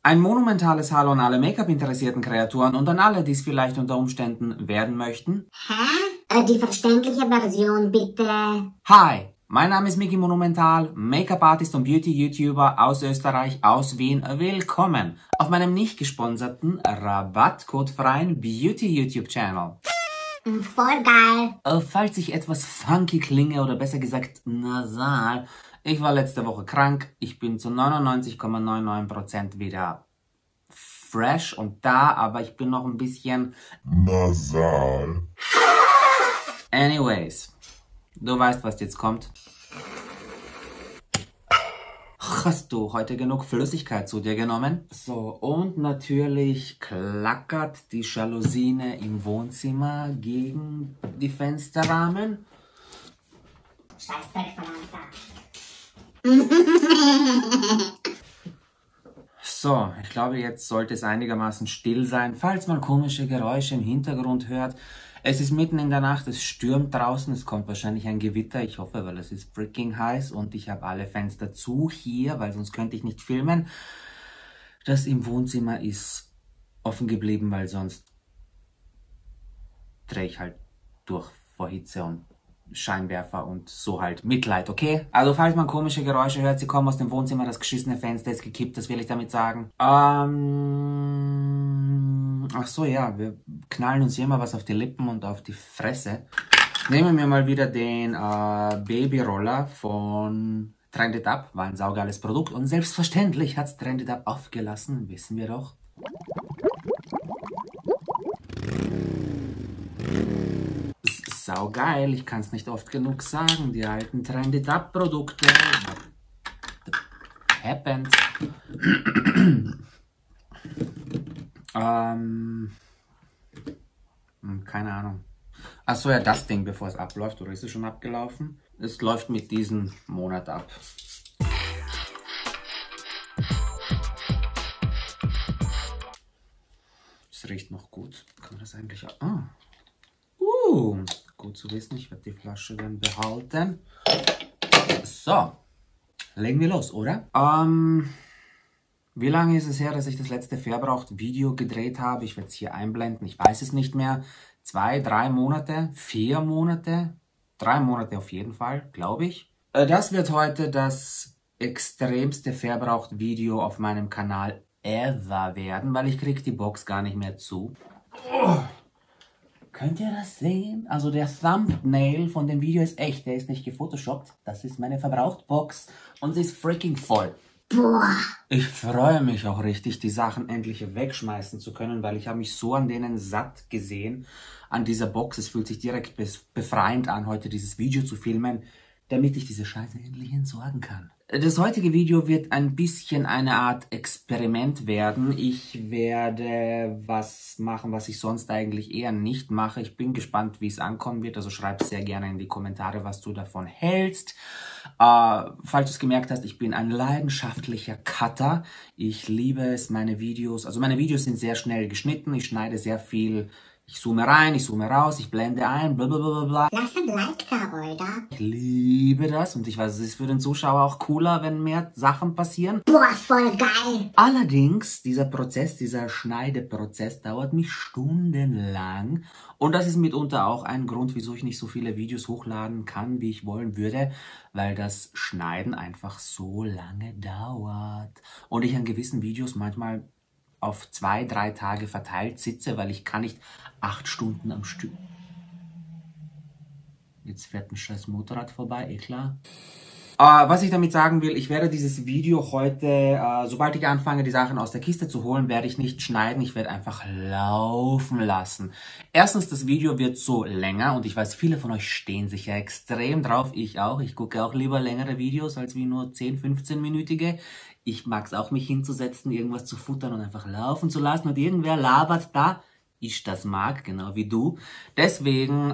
Ein monumentales Hallo an alle Make-up-interessierten Kreaturen und an alle, die es vielleicht unter Umständen werden möchten. Hä? Die verständliche Version, bitte. Hi, mein Name ist Miki Monumental, Make-up-Artist und Beauty-YouTuber aus Österreich, aus Wien. Willkommen auf meinem nicht gesponserten, rabattcodefreien Beauty-YouTube-Channel. Voll geil. Falls ich etwas funky klinge oder besser gesagt nasal, ich war letzte Woche krank, ich bin zu 99,99% wieder fresh und da, aber ich bin noch ein bisschen nasal. Anyways, du weißt, was jetzt kommt. Hast du heute genug Flüssigkeit zu dir genommen? So, und natürlich klackert die Jalousine im Wohnzimmer gegen die Fensterrahmen. Scheißdreck von Anfang. So, ich glaube, jetzt sollte es einigermaßen still sein, falls man komische Geräusche im Hintergrund hört. Es ist mitten in der Nacht, es stürmt draußen, es kommt wahrscheinlich ein Gewitter, ich hoffe, weil es ist freaking heiß und ich habe alle Fenster zu hier, weil sonst könnte ich nicht filmen. Das im Wohnzimmer ist offen geblieben, weil sonst drehe ich halt durch vor Hitze und Scheinwerfer und so halt Mitleid, okay? Also falls man komische Geräusche hört, sie kommen aus dem Wohnzimmer, das geschissene Fenster ist gekippt, das will ich damit sagen. Ach so, ja, wir knallen uns hier immer was auf die Lippen und auf die Fresse. Nehmen wir mal wieder den Babyroller von Trend It Up, war ein saugeiles Produkt und selbstverständlich hat's Trend It Up aufgelassen, wissen wir doch. Saugeil, ich kann es nicht oft genug sagen, die alten Trend It Up Produkte. Happened. Keine Ahnung. Achso, ja, das Ding, bevor es abläuft, oder ist es schon abgelaufen? Es läuft mit diesem Monat ab. Es riecht noch gut. Kann man das eigentlich auch... Gut zu wissen, ich werde die Flasche dann behalten. So, legen wir los, oder? Wie lange ist es her, dass ich das letzte Verbraucht-Video gedreht habe? Ich werde es hier einblenden, ich weiß es nicht mehr. 2, 3 Monate, 4 Monate, 3 Monate auf jeden Fall, glaube ich. Das wird heute das extremste Verbraucht-Video auf meinem Kanal ever werden, weil ich kriege die Box gar nicht mehr zu. Könnt ihr das sehen? Also der Thumbnail von dem Video ist echt, der ist nicht gefotoshoppt. Das ist meine Verbrauchtbox und sie ist freaking voll. Boah. Ich freue mich auch richtig, die Sachen endlich wegschmeißen zu können, weil ich habe mich so an denen satt gesehen, an dieser Box. Es fühlt sich direkt befreiend an, heute dieses Video zu filmen, damit ich diese Scheiße endlich entsorgen kann. Das heutige Video wird ein bisschen eine Art Experiment werden. Ich werde was machen, was ich sonst eigentlich eher nicht mache. Ich bin gespannt, wie es ankommen wird. Also schreib sehr gerne in die Kommentare, was du davon hältst. Falls du es gemerkt hast, ich bin ein leidenschaftlicher Cutter. Ich liebe es, meine Videos sind sehr schnell geschnitten. Ich schneide sehr viel. Ich zoome rein, ich zoome raus, ich blende ein, blablabla. Lass ein Like da, oder? Ich liebe das und ich weiß, es ist für den Zuschauer auch cooler, wenn mehr Sachen passieren. Boah, voll geil. Allerdings, dieser Schneideprozess dauert mich stundenlang. Und das ist mitunter auch ein Grund, wieso ich nicht so viele Videos hochladen kann, wie ich wollen würde, weil das Schneiden einfach so lange dauert. Und ich an gewissen Videos manchmal auf 2, 3 Tage verteilt sitze, weil ich kann nicht 8 Stunden am Stück. Jetzt fährt ein scheiß Motorrad vorbei, eh klar. Was ich damit sagen will, ich werde dieses Video heute, sobald ich anfange, die Sachen aus der Kiste zu holen, werde ich nicht schneiden, ich werde einfach laufen lassen. Erstens, das Video wird so länger und ich weiß, viele von euch stehen sich ja extrem drauf, ich auch. Ich gucke auch lieber längere Videos als wie nur 10, 15-minütige. Ich mag es auch, mich hinzusetzen, irgendwas zu futtern und einfach laufen zu lassen und irgendwer labert da. Ich das mag, genau wie du. Deswegen,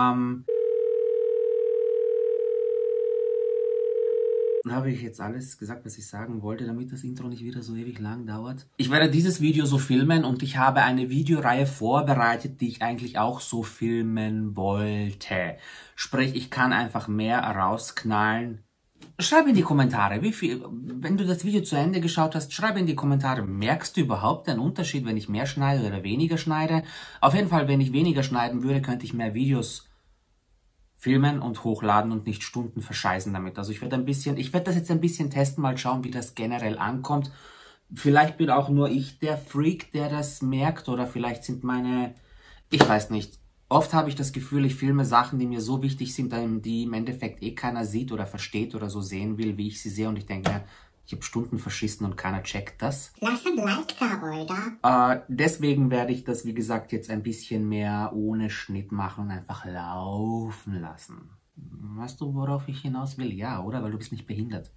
habe ich jetzt alles gesagt, was ich sagen wollte, damit das Intro nicht wieder so ewig lang dauert. Ich werde dieses Video so filmen und ich habe eine Videoreihe vorbereitet, die ich eigentlich auch so filmen wollte. Sprich, ich kann einfach mehr rausknallen, Schreib in die Kommentare, wie viel, wenn du das Video zu Ende geschaut hast, schreib in die Kommentare, merkst du überhaupt einen Unterschied, wenn ich mehr schneide oder weniger schneide? Auf jeden Fall, wenn ich weniger schneiden würde, könnte ich mehr Videos filmen und hochladen und nicht Stunden verscheißen damit. Also ich werde das jetzt ein bisschen testen, mal schauen, wie das generell ankommt. Vielleicht bin auch nur ich der Freak, der das merkt, oder vielleicht sind ich weiß nicht. Oft habe ich das Gefühl, ich filme Sachen, die mir so wichtig sind, die im Endeffekt eh keiner sieht oder versteht oder so sehen will, wie ich sie sehe. Und ich denke mir, ich habe Stunden verschissen und keiner checkt das. Lass ein Like da, oder? Deswegen werde ich das, wie gesagt, jetzt ein bisschen mehr ohne Schnitt machen und einfach laufen lassen. Weißt du, worauf ich hinaus will? Ja, oder? Weil du bist nicht behindert.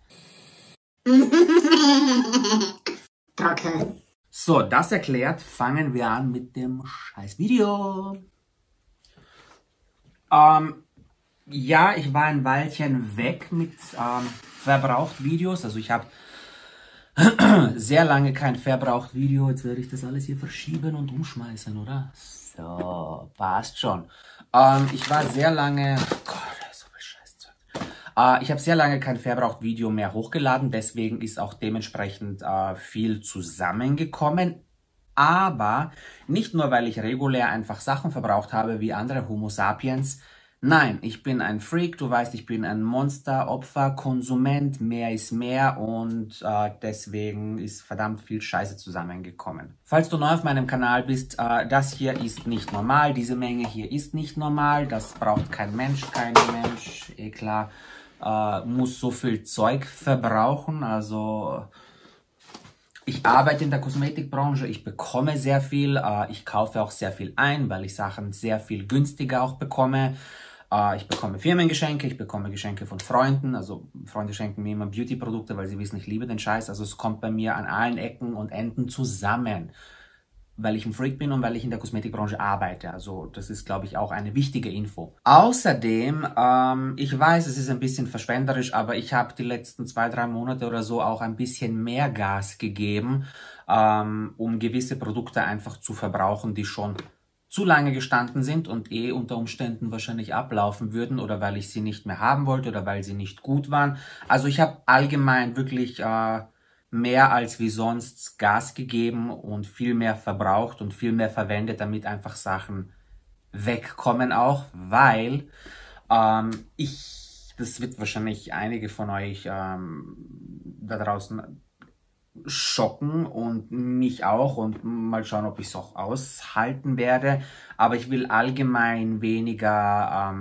Trottel. So, das erklärt, fangen wir an mit dem scheiß Video. Ja, ich war ein Weilchen weg mit Verbraucht-Videos. Also ich habe sehr lange kein Verbraucht-Video. Jetzt werde ich das alles hier verschieben und umschmeißen, oder? So, passt schon. Ich war sehr lange... Oh Gott, so viel Scheißzeug. Ich habe sehr lange kein Verbraucht-Video mehr hochgeladen. Deswegen ist auch dementsprechend viel zusammengekommen. Aber nicht nur, weil ich regulär einfach Sachen verbraucht habe wie andere Homo sapiens. Nein, ich bin ein Freak, du weißt, ich bin ein Monster, Opfer, Konsument, mehr ist mehr und deswegen ist verdammt viel Scheiße zusammengekommen. Falls du neu auf meinem Kanal bist, das hier ist nicht normal, diese Menge hier ist nicht normal, das braucht kein Mensch, eh klar, muss so viel Zeug verbrauchen, also... Ich arbeite in der Kosmetikbranche, ich bekomme sehr viel, ich kaufe auch sehr viel ein, weil ich Sachen sehr viel günstiger auch bekomme. Ich bekomme Firmengeschenke, ich bekomme Geschenke von Freunden, also Freunde schenken mir immer Beauty-Produkte, weil sie wissen, ich liebe den Scheiß. Also es kommt bei mir an allen Ecken und Enden zusammen, weil ich ein Freak bin und weil ich in der Kosmetikbranche arbeite. Also das ist, glaube ich, auch eine wichtige Info. Außerdem, ich weiß, es ist ein bisschen verschwenderisch, aber ich habe die letzten 2-3 Monate oder so auch ein bisschen mehr Gas gegeben, um gewisse Produkte einfach zu verbrauchen, die schon zu lange gestanden sind und unter Umständen wahrscheinlich ablaufen würden oder weil ich sie nicht mehr haben wollte oder weil sie nicht gut waren. Also ich habe allgemein wirklich... mehr als wie sonst Gas gegeben und viel mehr verbraucht und viel mehr verwendet, damit einfach Sachen wegkommen auch, weil das wird wahrscheinlich einige von euch da draußen schocken und mich auch und mal schauen, ob ich es auch aushalten werde, aber ich will allgemein weniger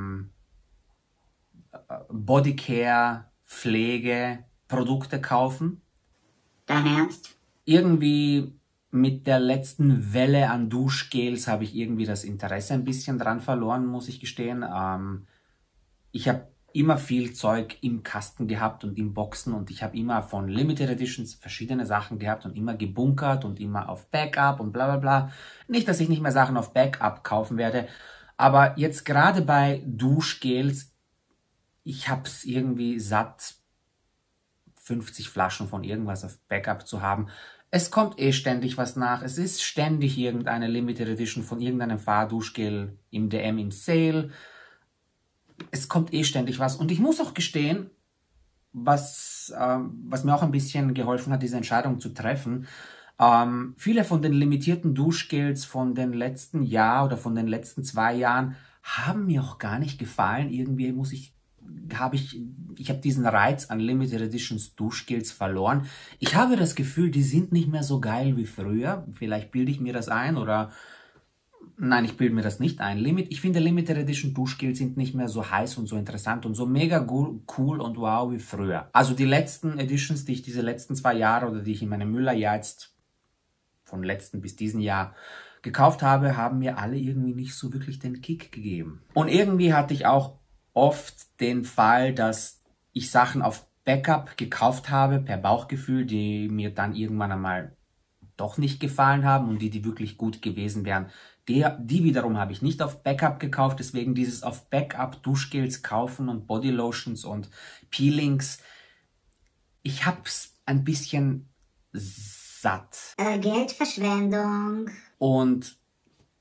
Bodycare, Pflege, Produkte kaufen. Dein Ernst? Irgendwie mit der letzten Welle an Duschgels habe ich irgendwie das Interesse ein bisschen dran verloren, muss ich gestehen. Ich habe immer viel Zeug im Kasten gehabt und in Boxen und ich habe immer von Limited Editions verschiedene Sachen gehabt und immer gebunkert und immer auf Backup und bla bla bla. Nicht, dass ich nicht mehr Sachen auf Backup kaufen werde, aber jetzt gerade bei Duschgels, ich habe es irgendwie satt, 50 Flaschen von irgendwas auf Backup zu haben. Es kommt eh ständig was nach. Es ist ständig irgendeine Limited Edition von irgendeinem Fahrduschgel im DM im Sale. Es kommt eh ständig was. Und ich muss auch gestehen, was mir auch ein bisschen geholfen hat, diese Entscheidung zu treffen. Viele von den limitierten Duschgels von den letzten Jahr oder von den letzten 2 Jahren haben mir auch gar nicht gefallen. Irgendwie ich habe diesen Reiz an Limited Editions Duschgels verloren. Ich habe das Gefühl, die sind nicht mehr so geil wie früher. Vielleicht bilde ich mir das ein oder... Nein, ich bilde mir das nicht ein. Ich finde Limited Edition Duschgels sind nicht mehr so heiß und so interessant und so mega cool und wow wie früher. Also die letzten Editions, die ich diese letzten 2 Jahre oder die ich in meinem Müllerjahr jetzt von letzten bis diesen Jahr gekauft habe, haben mir alle irgendwie nicht so wirklich den Kick gegeben. Und irgendwie hatte ich auch oft den Fall, dass ich Sachen auf Backup gekauft habe, per Bauchgefühl, die mir dann irgendwann einmal doch nicht gefallen haben und die wirklich gut gewesen wären. Die wiederum habe ich nicht auf Backup gekauft, deswegen dieses auf Backup Duschgels kaufen und Bodylotions und Peelings. Ich hab's ein bisschen satt. Geldverschwendung. Und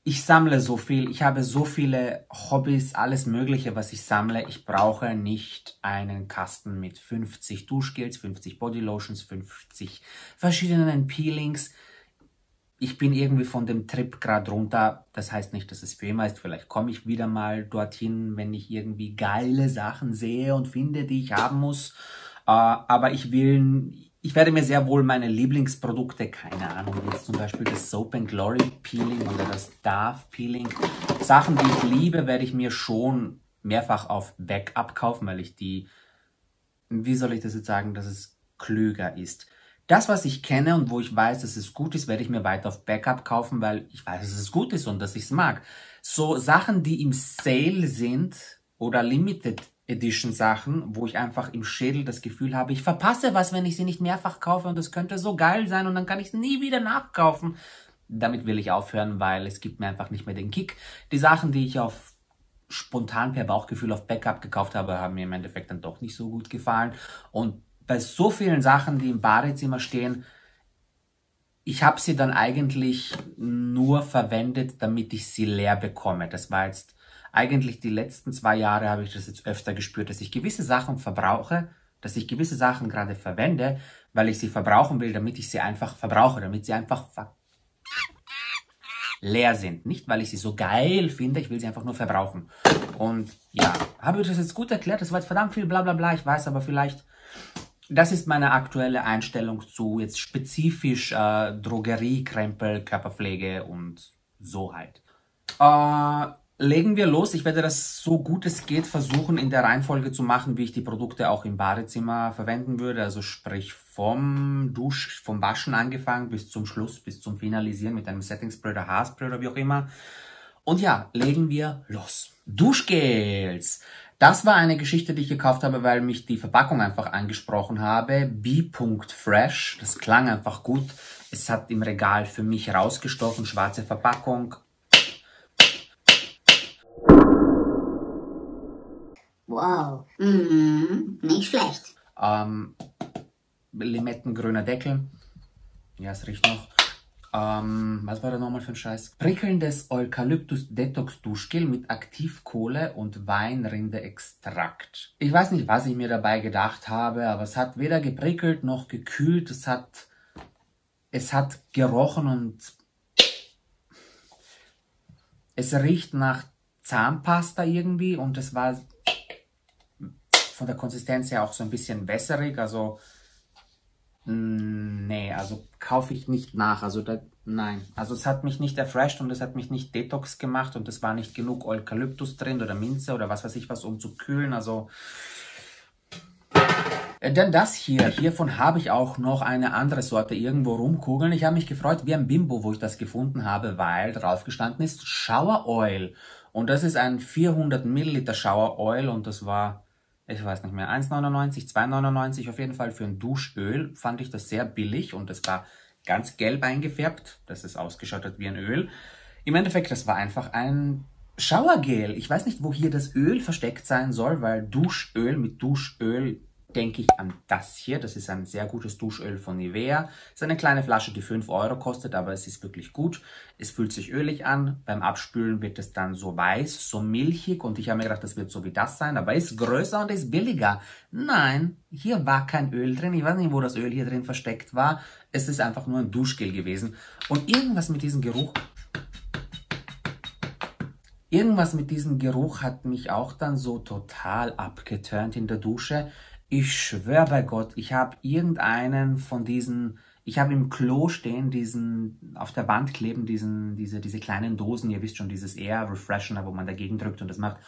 Ich sammle so viel, ich habe so viele Hobbys, alles Mögliche, was ich sammle. Ich brauche nicht einen Kasten mit 50 Duschgels, 50 Bodylotions, 50 verschiedenen Peelings. Ich bin irgendwie von dem Trip gerade runter. Das heißt nicht, dass es für immer ist. Vielleicht komme ich wieder mal dorthin, wenn ich irgendwie geile Sachen sehe und finde, die ich haben muss. Aber ich werde mir sehr wohl meine Lieblingsprodukte, keine Ahnung, jetzt zum Beispiel das Soap & Glory Peeling oder das Dove Peeling. Sachen, die ich liebe, werde ich mir schon mehrfach auf Backup kaufen, weil ich wie soll ich das jetzt sagen, dass es klüger ist. Das, was ich kenne und wo ich weiß, dass es gut ist, werde ich mir weiter auf Backup kaufen, weil ich weiß, dass es gut ist und dass ich es mag. So Sachen, die im Sale sind oder Limited Edition Sachen, wo ich einfach im Schädel das Gefühl habe, ich verpasse was, wenn ich sie nicht mehrfach kaufe und es könnte so geil sein und dann kann ich es nie wieder nachkaufen. Damit will ich aufhören, weil es gibt mir einfach nicht mehr den Kick. Die Sachen, die ich auf spontan per Bauchgefühl auf Backup gekauft habe, haben mir im Endeffekt dann doch nicht so gut gefallen. Und bei so vielen Sachen, die im Badezimmer stehen, ich habe sie dann eigentlich nur verwendet, damit ich sie leer bekomme. Das war jetzt eigentlich die letzten 2 Jahre, habe ich das jetzt öfter gespürt, dass ich gewisse Sachen verbrauche, dass ich gewisse Sachen gerade verwende, weil ich sie verbrauchen will, damit ich sie einfach verbrauche, damit sie einfach leer sind. Nicht, weil ich sie so geil finde, ich will sie einfach nur verbrauchen. Und ja, habe ich das jetzt gut erklärt? Das war jetzt verdammt viel bla bla bla, ich weiß, aber vielleicht, das ist meine aktuelle Einstellung zu jetzt spezifisch Drogerie, Krempel, Körperpflege und so halt. Legen wir los. Ich werde das so gut es geht versuchen in der Reihenfolge zu machen, wie ich die Produkte auch im Badezimmer verwenden würde. Also sprich vom Waschen angefangen bis zum Schluss, bis zum Finalisieren mit einem Setting Spray oder Haarspray oder wie auch immer. Und ja, legen wir los. Duschgels. Das war eine Geschichte, die ich gekauft habe, weil mich die Verpackung einfach angesprochen habe. B.Fresh. Das klang einfach gut. Es hat im Regal für mich rausgestochen. Schwarze Verpackung. Wow, nicht schlecht. Limettengrüner Deckel. Ja, es riecht noch. Was war da nochmal für ein Scheiß? Prickelndes Eukalyptus-Detox-Duschgel mit Aktivkohle und Weinrinde-Extrakt. Ich weiß nicht, was ich mir dabei gedacht habe, aber es hat weder geprickelt noch gekühlt. Es hat gerochen und es riecht nach Zahnpasta irgendwie und es war von der Konsistenz her auch so ein bisschen wässerig, also nee, also kaufe ich nicht nach, also nein, also es hat mich nicht erfresht und es hat mich nicht Detox gemacht und es war nicht genug Eukalyptus drin oder Minze oder was weiß ich was, um zu kühlen, also denn das hiervon habe ich auch noch eine andere Sorte irgendwo rumkugeln. Ich habe mich gefreut wie ein Bimbo, wo ich das gefunden habe, weil drauf gestanden ist Shower Oil und das ist ein 400 Milliliter Shower Oil und das war, ich weiß nicht mehr, 1,99, 2,99 auf jeden Fall für ein Duschöl. Fand ich das sehr billig und es war ganz gelb eingefärbt, dass es ausgeschaut hat wie ein Öl. Im Endeffekt, das war einfach ein Showergel. Ich weiß nicht, wo hier das Öl versteckt sein soll, weil Duschöl mit Duschöl denke ich an das hier. Das ist ein sehr gutes Duschöl von Nivea. Das ist eine kleine Flasche, die 5 Euro kostet, aber es ist wirklich gut. Es fühlt sich ölig an. Beim Abspülen wird es dann so weiß, so milchig und ich habe mir gedacht, das wird so wie das sein, aber ist größer und ist billiger. Nein, hier war kein Öl drin. Ich weiß nicht, wo das Öl hier drin versteckt war. Es ist einfach nur ein Duschgel gewesen. Und irgendwas mit diesem Geruch hat mich auch dann so total abgeturnt in der Dusche. Ich schwöre bei Gott, ich habe irgendeinen von diesen, ich habe im Klo stehen, auf der Wand kleben, diese kleinen Dosen, ihr wisst schon, dieses Air Refreshener, wo man dagegen drückt und das macht.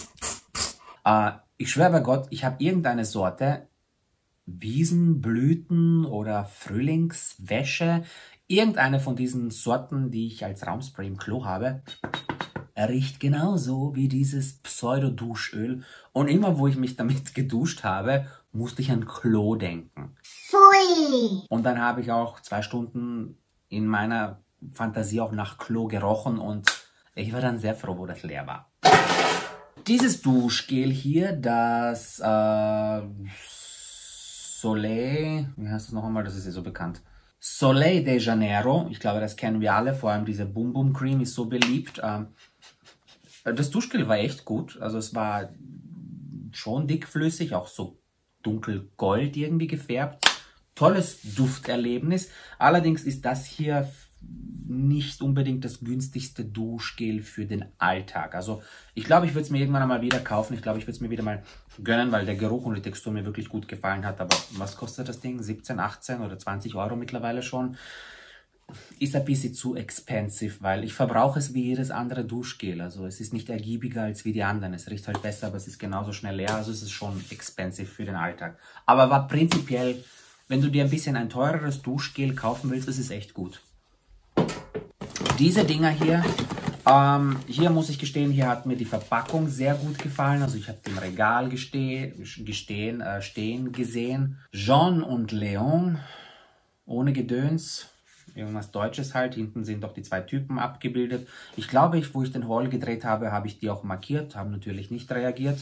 Ich schwöre bei Gott, ich habe irgendeine Sorte, Wiesenblüten oder Frühlingswäsche, irgendeine von diesen Sorten, die ich als Raumspray im Klo habe. Er riecht genauso wie dieses Pseudo-Duschöl. Und immer, wo ich mich damit geduscht habe, musste ich an Klo denken. Pfui! Und dann habe ich auch 2 Stunden in meiner Fantasie auch nach Klo gerochen und ich war dann sehr froh, wo das leer war. Dieses Duschgel hier, das Soleil, wie heißt das noch einmal? Das ist ja so bekannt. Soleil de Janeiro. Ich glaube, das kennen wir alle. Vor allem diese Boom Boom Cream ist so beliebt. Das Duschgel war echt gut. Also es war schon dickflüssig, auch so dunkelgold irgendwie gefärbt. Tolles Dufterlebnis. Allerdings ist das hier nicht unbedingt das günstigste Duschgel für den Alltag. Also ich glaube, ich würde es mir irgendwann einmal wieder kaufen. Ich glaube, ich würde es mir wieder mal gönnen, weil der Geruch und die Textur mir wirklich gut gefallen hat. Aber was kostet das Ding? 17, 18 oder 20 Euro mittlerweile schon. Ist ein bisschen zu expensive, weil ich verbrauche es wie jedes andere Duschgel. Also es ist nicht ergiebiger als wie die anderen. Es riecht halt besser, aber es ist genauso schnell leer. Also es ist schon expensive für den Alltag. Aber war prinzipiell, wenn du dir ein bisschen ein teureres Duschgel kaufen willst, ist es echt gut. Diese Dinger hier, hier muss ich gestehen, hier hat mir die Verpackung sehr gut gefallen. Also ich habe im Regal stehen gesehen. Jean und Leon, ohne Gedöns. Irgendwas Deutsches halt. Hinten sind doch die zwei Typen abgebildet. Ich glaube, wo ich den Haul gedreht habe, habe ich die auch markiert. Haben natürlich nicht reagiert.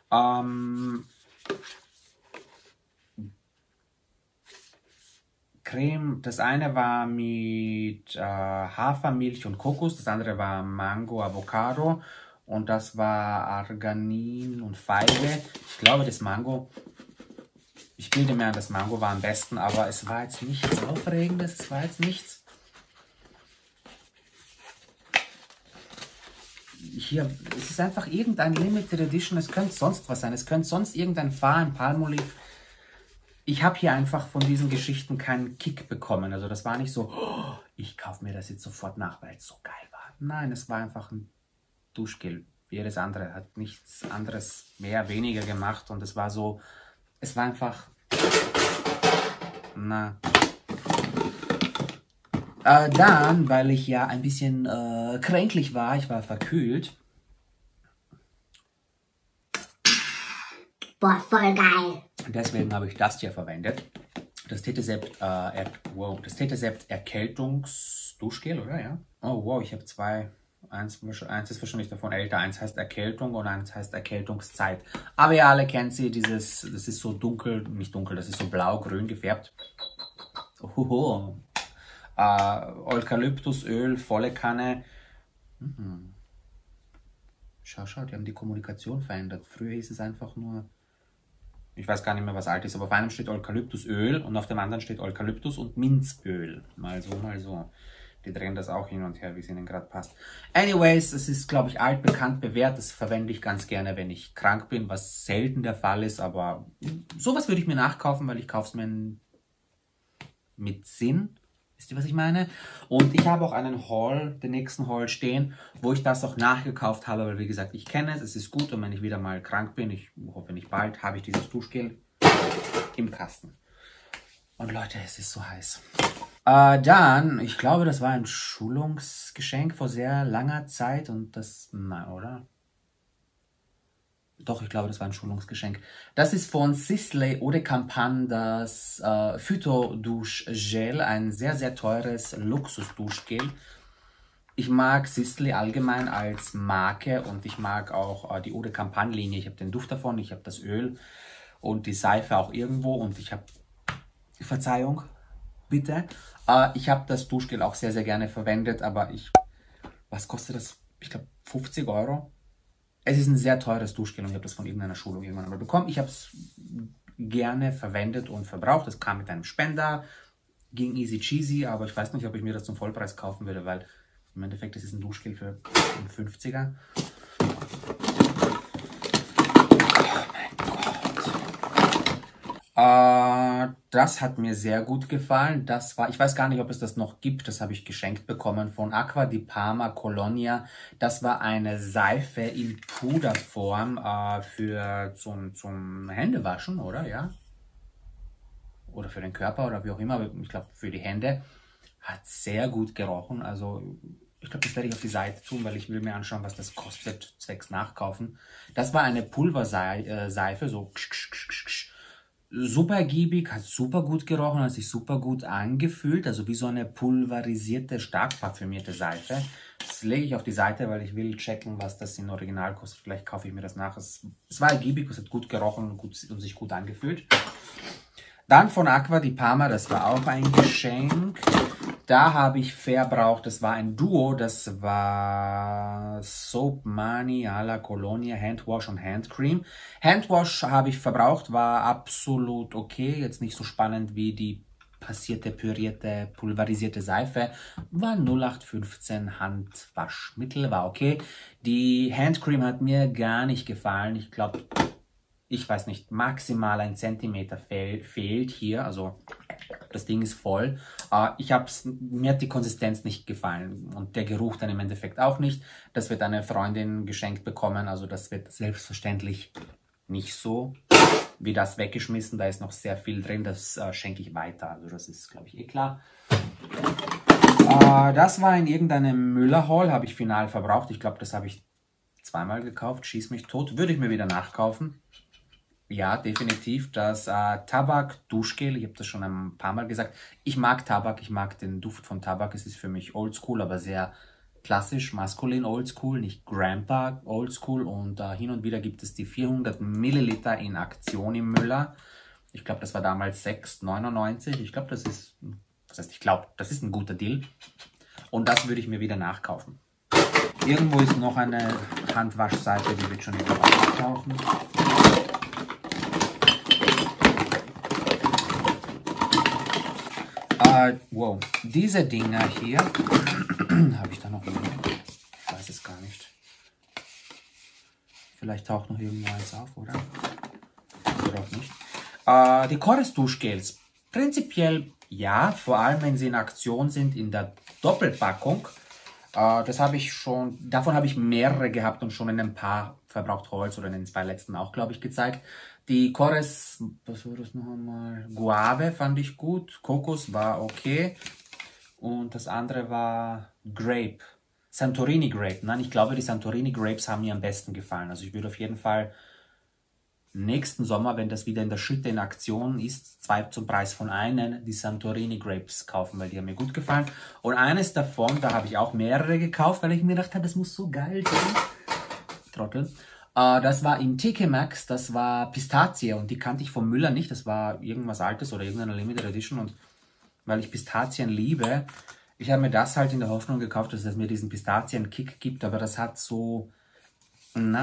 Creme, das eine war mit Hafermilch und Kokos. Das andere war Mango, Avocado. Und das war Arganin und Feige. Ich glaube, das Mango... Ich bilde mir an, das Mango war am besten, aber es war jetzt nichts Aufregendes, es war jetzt nichts. Hier, es ist einfach irgendein Limited Edition, es könnte sonst was sein, es könnte sonst irgendein Farn, Palmolive. Ich habe hier einfach von diesen Geschichten keinen Kick bekommen, also das war nicht so, oh, ich kaufe mir das jetzt sofort nach, weil es so geil war. Nein, es war einfach ein Duschgel, wie jedes andere, hat nichts anderes mehr, weniger gemacht und es war so... Es war einfach, na. Dann, weil ich ja ein bisschen kränklich war, ich war verkühlt. Boah, voll geil. Deswegen habe ich das hier verwendet. Das Tetesept Erkältungsduschgel, oder? Ja. Oh wow, ich habe zwei. Eins ist wahrscheinlich davon älter. Eins heißt Erkältung und eins heißt Erkältungszeit. Aber ihr alle kennt sie, das ist so dunkel, nicht dunkel, das ist so blau-grün gefärbt. Eukalyptusöl, volle Kanne. Schau, die haben die Kommunikation verändert. Früher hieß es einfach nur, ich weiß gar nicht mehr, was alt ist, aber auf einem steht Eukalyptusöl und auf dem anderen steht Eukalyptus und Minzöl. Mal so, mal so. Die drehen das auch hin und her, wie es ihnen gerade passt. Anyways, es ist, glaube ich, altbekannt bewährt. Das verwende ich ganz gerne, wenn ich krank bin, was selten der Fall ist. Aber sowas würde ich mir nachkaufen, weil ich kaufe es mir mit Sinn. Wisst ihr, was ich meine? Und ich habe auch einen Haul, den nächsten Haul stehen, wo ich das auch nachgekauft habe. Weil, wie gesagt, ich kenne es ist gut. Und wenn ich wieder mal krank bin, ich hoffe nicht bald, habe ich dieses Duschgel im Kasten. Und Leute, es ist so heiß. Dann, ich glaube, das war ein Schulungsgeschenk vor sehr langer Zeit und das, nein, oder? Doch, ich glaube, das war ein Schulungsgeschenk. Das ist von Sisley Eau de Campagne, das Phyto-Duschgel, ein sehr, sehr teures Luxus-Duschgel. Ich mag Sisley allgemein als Marke und ich mag auch die Eau de Campagne-Linie. Ich habe den Duft davon, ich habe das Öl und die Seife auch irgendwo und ich habe, Verzeihung, bitte. Ich habe das Duschgel auch sehr, sehr gerne verwendet, aber was kostet das? Ich glaube 50 Euro. Es ist ein sehr teures Duschgel und ich habe das von irgendeiner Schulung irgendwann mal bekommen. Ich habe es gerne verwendet und verbraucht. Es kam mit einem Spender, ging easy cheesy, aber ich weiß nicht, ob ich mir das zum Vollpreis kaufen würde, weil im Endeffekt ist es ein Duschgel für 50er. Das hat mir sehr gut gefallen. Das war, ich weiß gar nicht, ob es das noch gibt. Das habe ich geschenkt bekommen von Acqua di Parma Colonia. Das war eine Seife in Puderform zum Händewaschen, oder? Ja? Oder für den Körper oder wie auch immer. Aber ich glaube, für die Hände. Hat sehr gut gerochen. Also ich glaube, das werde ich auf die Seite tun, weil ich will mir anschauen, was das kostet, zwecks Nachkaufen. Das war eine Pulverseife, so super ergiebig, hat super gut gerochen, hat sich super gut angefühlt, also wie so eine pulverisierte, stark parfümierte Seife. Das lege ich auf die Seite, weil ich will checken, was das in Original kostet. Vielleicht kaufe ich mir das nach. Es war ergiebig, es hat gut gerochen und sich gut angefühlt. Dann von Acqua di Parma, das war auch ein Geschenk. Da habe ich verbraucht, das war ein Duo, das war Soap Mani alla Colonia, Handwash und Handcream. Handwash habe ich verbraucht, war absolut okay, jetzt nicht so spannend wie die passierte, pürierte, pulverisierte Seife, war 0815 Handwaschmittel, war okay. Die Handcream hat mir gar nicht gefallen, ich glaube, ich weiß nicht, maximal 1 Zentimeter fehlt hier, also das Ding ist voll. Mir hat die Konsistenz nicht gefallen und der Geruch dann im Endeffekt auch nicht. Das wird eine Freundin geschenkt bekommen, also das wird selbstverständlich nicht so wie das weggeschmissen. Da ist noch sehr viel drin, das schenke ich weiter, also das ist, glaube ich, eh klar. Das war in irgendeinem Müller-Haul, habe ich final verbraucht. Ich glaube, das habe ich zweimal gekauft, schieß mich tot. Würde ich mir wieder nachkaufen. Ja, definitiv. Das Tabak-Duschgel, ich habe das schon ein paar Mal gesagt. Ich mag Tabak, ich mag den Duft von Tabak. Es ist für mich oldschool, aber sehr klassisch, maskulin oldschool, nicht Grandpa oldschool. Und hin und wieder gibt es die 400 Milliliter in Aktion im Müller. Ich glaube, das war damals 6,99. Ich glaube, das ist, das ist ein guter Deal. Und das würde ich mir wieder nachkaufen. Irgendwo ist noch eine Handwaschseife, die wird schon wieder auftauchen. Wow, diese Dinger hier, habe ich da noch mehr? Ich weiß es gar nicht. Vielleicht taucht noch irgendwo eins auf, oder? Oder auch nicht. Die Chorus Duschgels, prinzipiell ja, vor allem wenn sie in Aktion sind in der Doppelpackung. Das habe ich schon, davon habe ich mehrere gehabt und schon in ein paar verbraucht Holz oder in den 2 letzten auch, glaube ich, gezeigt. Die Chorus, was war das noch einmal? Guave fand ich gut, Kokos war okay und das andere war Grape, Santorini Grape. Nein, ich glaube, die Santorini Grapes haben mir am besten gefallen. Also ich würde auf jeden Fall nächsten Sommer, wenn das wieder in der Schütte in Aktion ist, 2 zum Preis von einem, die Santorini Grapes kaufen, weil die haben mir gut gefallen. Und eines davon, da habe ich auch mehrere gekauft, weil ich mir gedacht habe, das muss so geil sein. Trottel. Das war in TK Maxx, das war Pistazie und die kannte ich vom Müller nicht. Das war irgendwas Altes oder irgendeine Limited Edition und weil ich Pistazien liebe, ich habe mir das halt in der Hoffnung gekauft, dass es mir diesen Pistazien-Kick gibt, aber das hat so, na,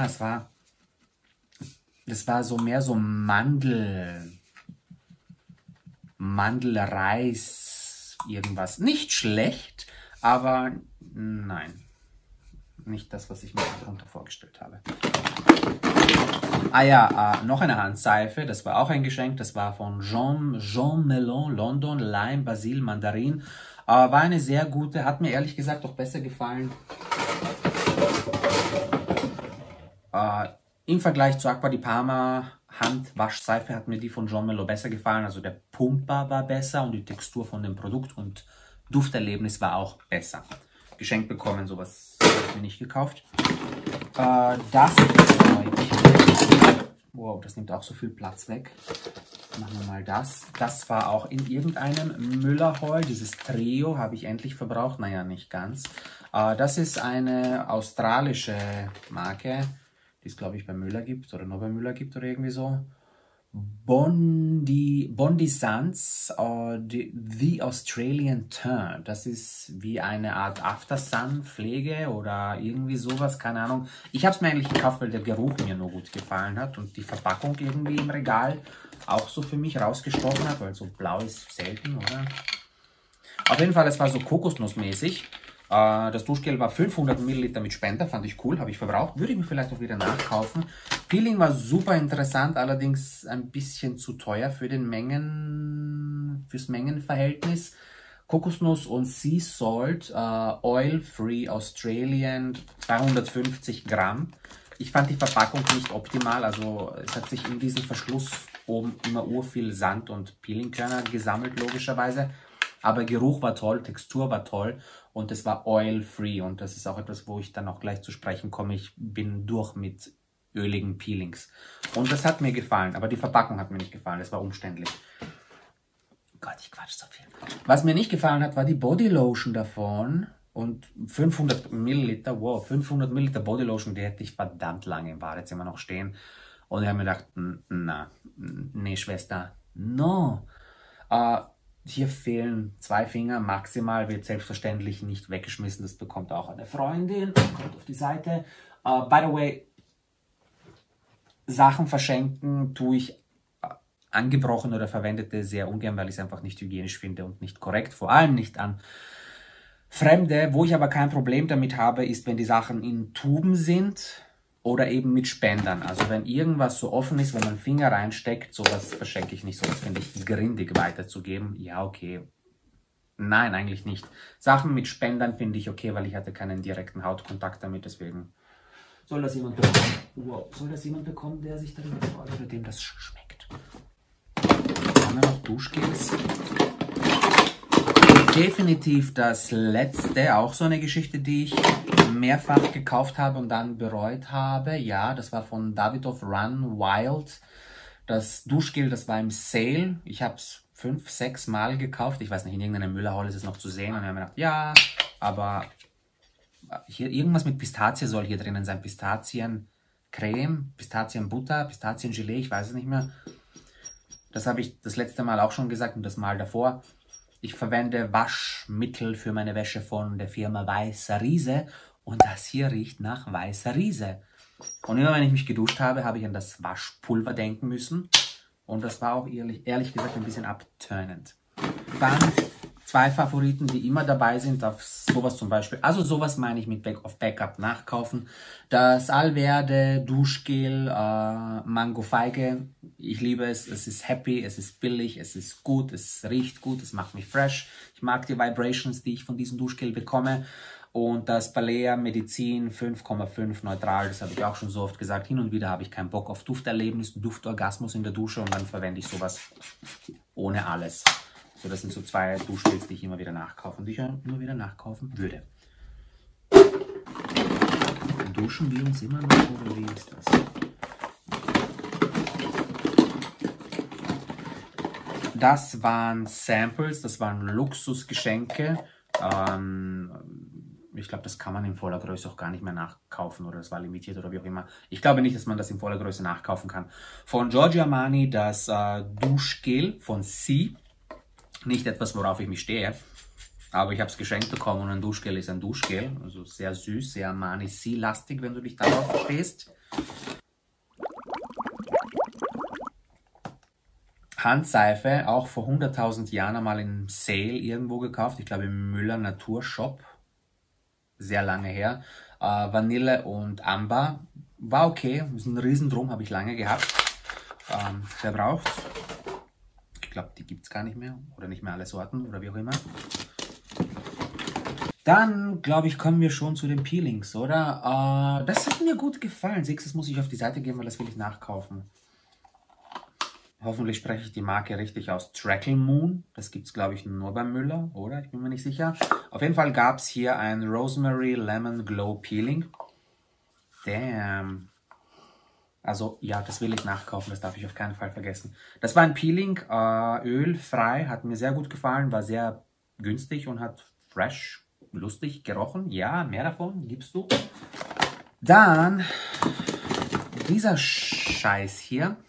das war so mehr so Mandelreis, irgendwas. Nicht schlecht, aber nein. Nicht das, was ich mir darunter vorgestellt habe. Ah ja, noch eine Handseife, das war auch ein Geschenk. Das war von Jean Melon, London, Lime, Basil, Mandarin. War eine sehr gute, hat mir ehrlich gesagt auch besser gefallen. Im Vergleich zu Acqua di Parma Handwaschseife hat mir die von Jean Melon besser gefallen. Also der Pumper war besser und die Textur von dem Produkt und Dufterlebnis war auch besser. Geschenkt bekommen, sowas habe ich mir nicht gekauft. Wow, das nimmt auch so viel Platz weg. Machen wir mal das. Das war auch in irgendeinem Müller-Haul. Dieses Trio habe ich endlich verbraucht. Naja, nicht ganz. Das ist eine australische Marke, die es, glaube ich, bei Müller gibt oder nur bei Müller gibt oder irgendwie so. Bondi Suns, The Australian Turn. Das ist wie eine Art After-Sun-Pflege oder irgendwie sowas, keine Ahnung. Ich habe es mir eigentlich gekauft, weil der Geruch mir nur gut gefallen hat und die Verpackung irgendwie im Regal auch so für mich rausgestochen hat, weil so blau ist selten, oder? Auf jeden Fall, es war so Kokosnussmäßig. Das Duschgel war 500 Milliliter mit Spender, fand ich cool, habe ich verbraucht. Würde ich mir vielleicht auch wieder nachkaufen. Peeling war super interessant, allerdings ein bisschen zu teuer für fürs Mengenverhältnis. Kokosnuss und Sea Salt, Oil-Free Australian, 250 Gramm. Ich fand die Verpackung nicht optimal, also es hat sich in diesem Verschluss oben immer urviel Sand und Peelingkörner gesammelt, logischerweise. Aber Geruch war toll, Textur war toll und es war oil-free und das ist auch etwas, wo ich dann auch gleich zu sprechen komme. Ich bin durch mit öligen Peelings und das hat mir gefallen, aber die Verpackung hat mir nicht gefallen, es war umständlich. Gott, ich quatsch so viel. Was mir nicht gefallen hat, war die Bodylotion davon und 500 Milliliter, wow, 500 Milliliter Bodylotion, die hätte ich verdammt lange im Badezimmer noch stehen und ich habe mir gedacht, nee Schwester, no. Hier fehlen 2 Finger, maximal, wird selbstverständlich nicht weggeschmissen. Das bekommt auch eine Freundin. Kommt auf die Seite. By the way, Sachen verschenken tue ich angebrochen oder verwendete sehr ungern, weil ich es einfach nicht hygienisch finde und nicht korrekt. Vor allem nicht an Fremde. Wo ich aber kein Problem damit habe, ist, wenn die Sachen in Tuben sind oder eben mit Spendern. Also wenn irgendwas so offen ist, wenn man Finger reinsteckt, sowas verschenke ich nicht. Sowas finde ich grindig weiterzugeben. Ja, okay. Nein, eigentlich nicht. Sachen mit Spendern finde ich okay, weil ich hatte keinen direkten Hautkontakt damit, deswegen soll das jemand bekommen. Wow. Soll das jemand bekommen, der sich darüber freut oder dem das schmeckt. Haben wir noch Duschgels? Definitiv das letzte, auch so eine Geschichte, die ich mehrfach gekauft habe und dann bereut habe. Ja, das war von Davidoff Run Wild. Das Duschgel, das war im Sale. Ich habe es 5, 6 Mal gekauft. Ich weiß nicht, in irgendeiner Müllerhalle ist es noch zu sehen. Und ich habe mir gedacht, ja, aber hier irgendwas mit Pistazie soll hier drinnen sein. Pistaziencreme, Pistazienbutter, Pistaziengelee, ich weiß es nicht mehr. Das habe ich das letzte Mal auch schon gesagt und das Mal davor. Ich verwende Waschmittel für meine Wäsche von der Firma Weißer Riese und das hier riecht nach Weißer Riese. Und immer wenn ich mich geduscht habe, habe ich an das Waschpulver denken müssen und das war auch ehrlich gesagt ein bisschen abturnend. Dann 2 Favoriten, die immer dabei sind, auf sowas zum Beispiel, also sowas meine ich mit auf Backup nachkaufen. Das Alverde Duschgel, Mango Feige, ich liebe es, es ist happy, es ist billig, es ist gut, es riecht gut, es macht mich fresh. Ich mag die Vibrations, die ich von diesem Duschgel bekomme. Und das Balea Medizin 5,5 neutral, das habe ich auch schon so oft gesagt. Hin und wieder habe ich keinen Bock auf Dufterlebnis, Duftorgasmus in der Dusche und dann verwende ich sowas ohne alles. So, das sind so 2 Duschgels, die ich immer wieder nachkaufe und die ich immer wieder nachkaufen würde. Duschen wir uns immer noch oder wie ist das? Das waren Samples, das waren Luxusgeschenke. Ich glaube, das kann man in voller Größe auch gar nicht mehr nachkaufen oder das war limitiert oder wie auch immer. Ich glaube nicht, dass man das in voller Größe nachkaufen kann. Von Giorgio Armani das Duschgel von Sie. Nicht etwas, worauf ich mich stehe, aber ich habe es geschenkt bekommen und ein Duschgel ist ein Duschgel. Also sehr süß, sehr Armani C-lastig, wenn du dich darauf stehst. Handseife, auch vor 100.000 Jahren einmal im Sale irgendwo gekauft. Ich glaube im Müller Naturshop. Sehr lange her. Vanille und Amber. War okay. Ist ein Riesendrum, habe ich lange gehabt. Verbraucht. Ich glaube, die gibt es gar nicht mehr. Oder nicht mehr alle Sorten oder wie auch immer. Dann, glaube ich, kommen wir schon zu den Peelings, oder? Das hat mir gut gefallen. Siehst, das muss ich auf die Seite geben, weil das will ich nachkaufen. Hoffentlich spreche ich die Marke richtig aus. Trackle Moon. Das gibt es, glaube ich, nur beim Müller, oder? Ich bin mir nicht sicher. Auf jeden Fall gab es hier ein Rosemary Lemon Glow Peeling. Damn. Also, ja, das will ich nachkaufen. Das darf ich auf keinen Fall vergessen. Das war ein Peeling, ölfrei. Hat mir sehr gut gefallen. War sehr günstig und hat fresh, lustig gerochen. Ja, mehr davon gibst du. Dann dieser Scheiß hier.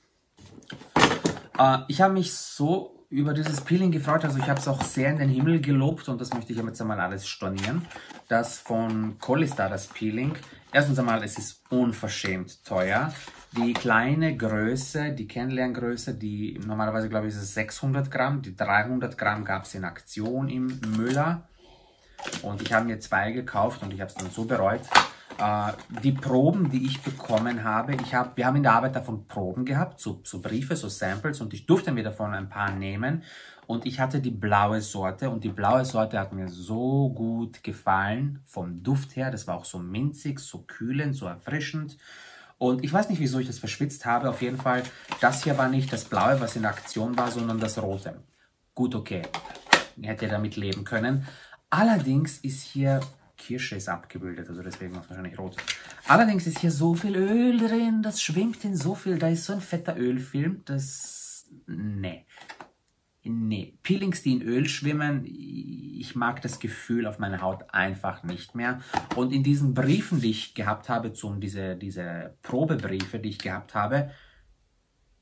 Ich habe mich so über dieses Peeling gefreut, also ich habe es auch sehr in den Himmel gelobt und das möchte ich jetzt einmal alles stornieren. Das von Colistar, das Peeling. Erstens einmal, es ist unverschämt teuer. Die kleine Größe, die Kennenlerngröße, die normalerweise glaube ich ist 600 Gramm, die 300 Gramm gab es in Aktion im Müller. Und ich habe mir 2 gekauft und ich habe es dann so bereut. Die Proben, die ich bekommen habe, wir haben in der Arbeit davon Proben gehabt, so Briefe, so Samples und ich durfte mir davon ein paar nehmen und ich hatte die blaue Sorte und die blaue Sorte hat mir so gut gefallen vom Duft her, das war auch so minzig, so kühlend, so erfrischend und ich weiß nicht, wieso ich das verschwitzt habe, auf jeden Fall, das hier war nicht das blaue, was in Aktion war, sondern das rote. Gut, okay, hätte damit leben können. Allerdings ist hier Kirsche ist abgebildet, also deswegen war es wahrscheinlich rot. Allerdings ist hier so viel Öl drin, das schwimmt in so viel, da ist so ein fetter Ölfilm, das, nee. Peelings, die in Öl schwimmen, ich mag das Gefühl auf meiner Haut einfach nicht mehr. Und in diesen Briefen, die ich gehabt habe, diese Probebriefe, die ich gehabt habe,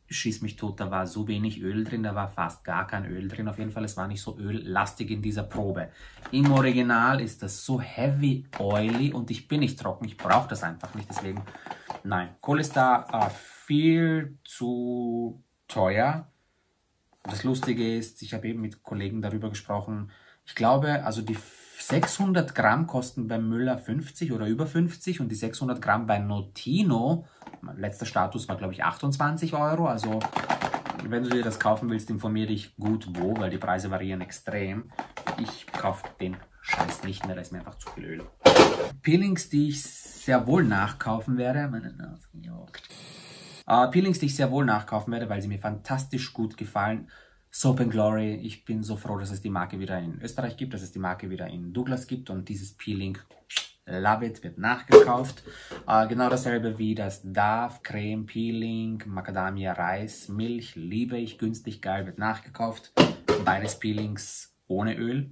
schieß mich tot, da war so wenig Öl drin, da war fast gar kein Öl drin. Auf jeden Fall, es war nicht so öllastig in dieser Probe. Im Original ist das so heavy oily und ich bin nicht trocken, ich brauche das einfach nicht, deswegen nein. Kohl ist da viel zu teuer. Das Lustige ist, ich habe eben mit Kollegen darüber gesprochen, ich glaube, also die 600 Gramm kosten bei Müller 50 oder über 50 und die 600 Gramm bei Notino, mein letzter Status war glaube ich 28 Euro, also wenn du dir das kaufen willst, informiere dich gut wo, weil die Preise variieren extrem. Ich kaufe den Scheiß nicht mehr, da ist mir einfach zu viel Öl. Peelings, die ich sehr wohl nachkaufen werde, meine Nase juckt. Peelings, die ich sehr wohl nachkaufen werde, weil sie mir fantastisch gut gefallen. Soap & Glory, ich bin so froh, dass es die Marke wieder in Österreich gibt, dass es die Marke wieder in Douglas gibt und dieses Peeling, love it, wird nachgekauft. Genau dasselbe wie das Dove Creme Peeling, Macadamia Reis, Milch, liebe ich, günstig, geil, wird nachgekauft. Beides Peelings ohne Öl.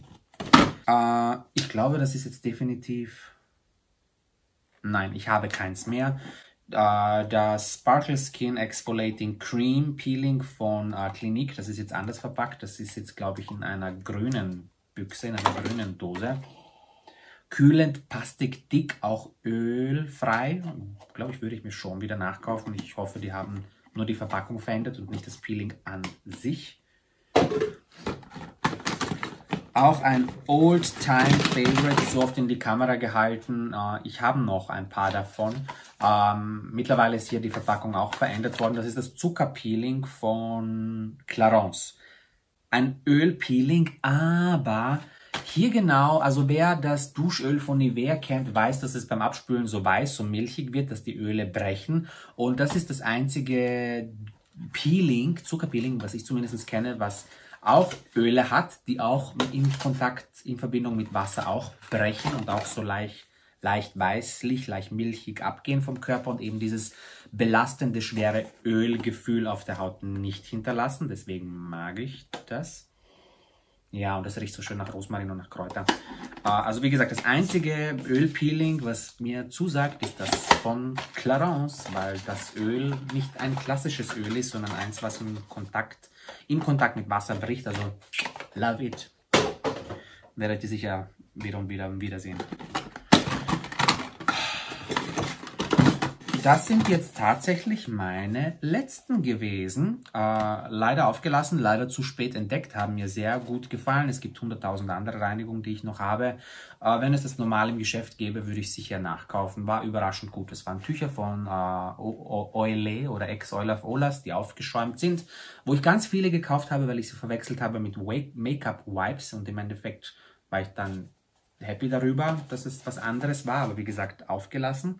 Ich glaube, das ist jetzt definitiv... Nein, ich habe keins mehr. Das Sparkle Skin Exfoliating Cream Peeling von Clinique, das ist jetzt anders verpackt. Das ist jetzt, glaube ich, in einer grünen Büchse, in einer grünen Dose. Kühlend, pastig, dick, auch ölfrei. Glaube ich, würde ich mir schon wieder nachkaufen. Ich hoffe, die haben nur die Verpackung verändert und nicht das Peeling an sich. Auch ein Old-Time-Favorite, so oft in die Kamera gehalten. Ich habe noch ein paar davon. Mittlerweile ist hier die Verpackung auch verändert worden. Das ist das Zuckerpeeling von Clarins. Ein Ölpeeling, aber hier genau, also wer das Duschöl von Nivea kennt, weiß, dass es beim Abspülen so weiß, so milchig wird, dass die Öle brechen. Und das ist das einzige Peeling, Zuckerpeeling, was ich zumindest kenne, was auch Öle hat, die auch in Verbindung mit Wasser auch brechen und auch so leicht weißlich, leicht milchig abgehen vom Körper und eben dieses belastende, schwere Ölgefühl auf der Haut nicht hinterlassen. Deswegen mag ich das. Ja, und das riecht so schön nach Rosmarin und nach Kräutern. Also wie gesagt, das einzige Ölpeeling, was mir zusagt, ist das von Clarins, weil das Öl nicht ein klassisches Öl ist, sondern eins, was im Kontakt mit Wasser bricht. Also love it. Werdet ihr sicher wieder und wieder wiedersehen. Das sind jetzt tatsächlich meine letzten gewesen. Leider aufgelassen, leider zu spät entdeckt, haben mir sehr gut gefallen. Es gibt 100.000 andere Reinigungen, die ich noch habe. Wenn es das normal im Geschäft gäbe, würde ich sicher nachkaufen. War überraschend gut. Das waren Tücher von Oile oder Ex-Oil of Olas, die aufgeschäumt sind, wo ich ganz viele gekauft habe, weil ich sie verwechselt habe mit Make-up-Wipes und im Endeffekt war ich dann happy darüber, dass es was anderes war, aber wie gesagt, aufgelassen.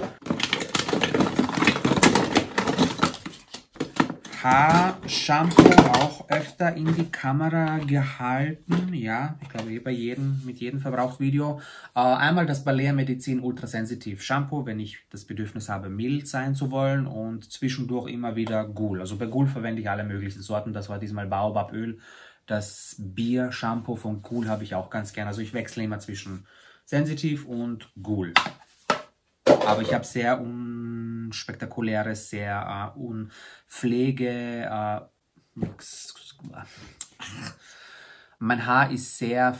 Haarshampoo auch öfter in die Kamera gehalten. Ja, ich glaube mit jedem Verbrauchsvideo. Einmal das Balea Medizin Ultrasensitiv Shampoo, wenn ich das Bedürfnis habe, mild sein zu wollen. Und zwischendurch immer wieder Ghoul. Also bei Ghoul verwende ich alle möglichen Sorten. Das war diesmal Baobaböl. Das Bier-Shampoo von Ghoul habe ich auch ganz gerne. Also ich wechsle immer zwischen Sensitiv und Ghoul. Aber ich habe sehr unspektakuläres, sehr mein Haar ist sehr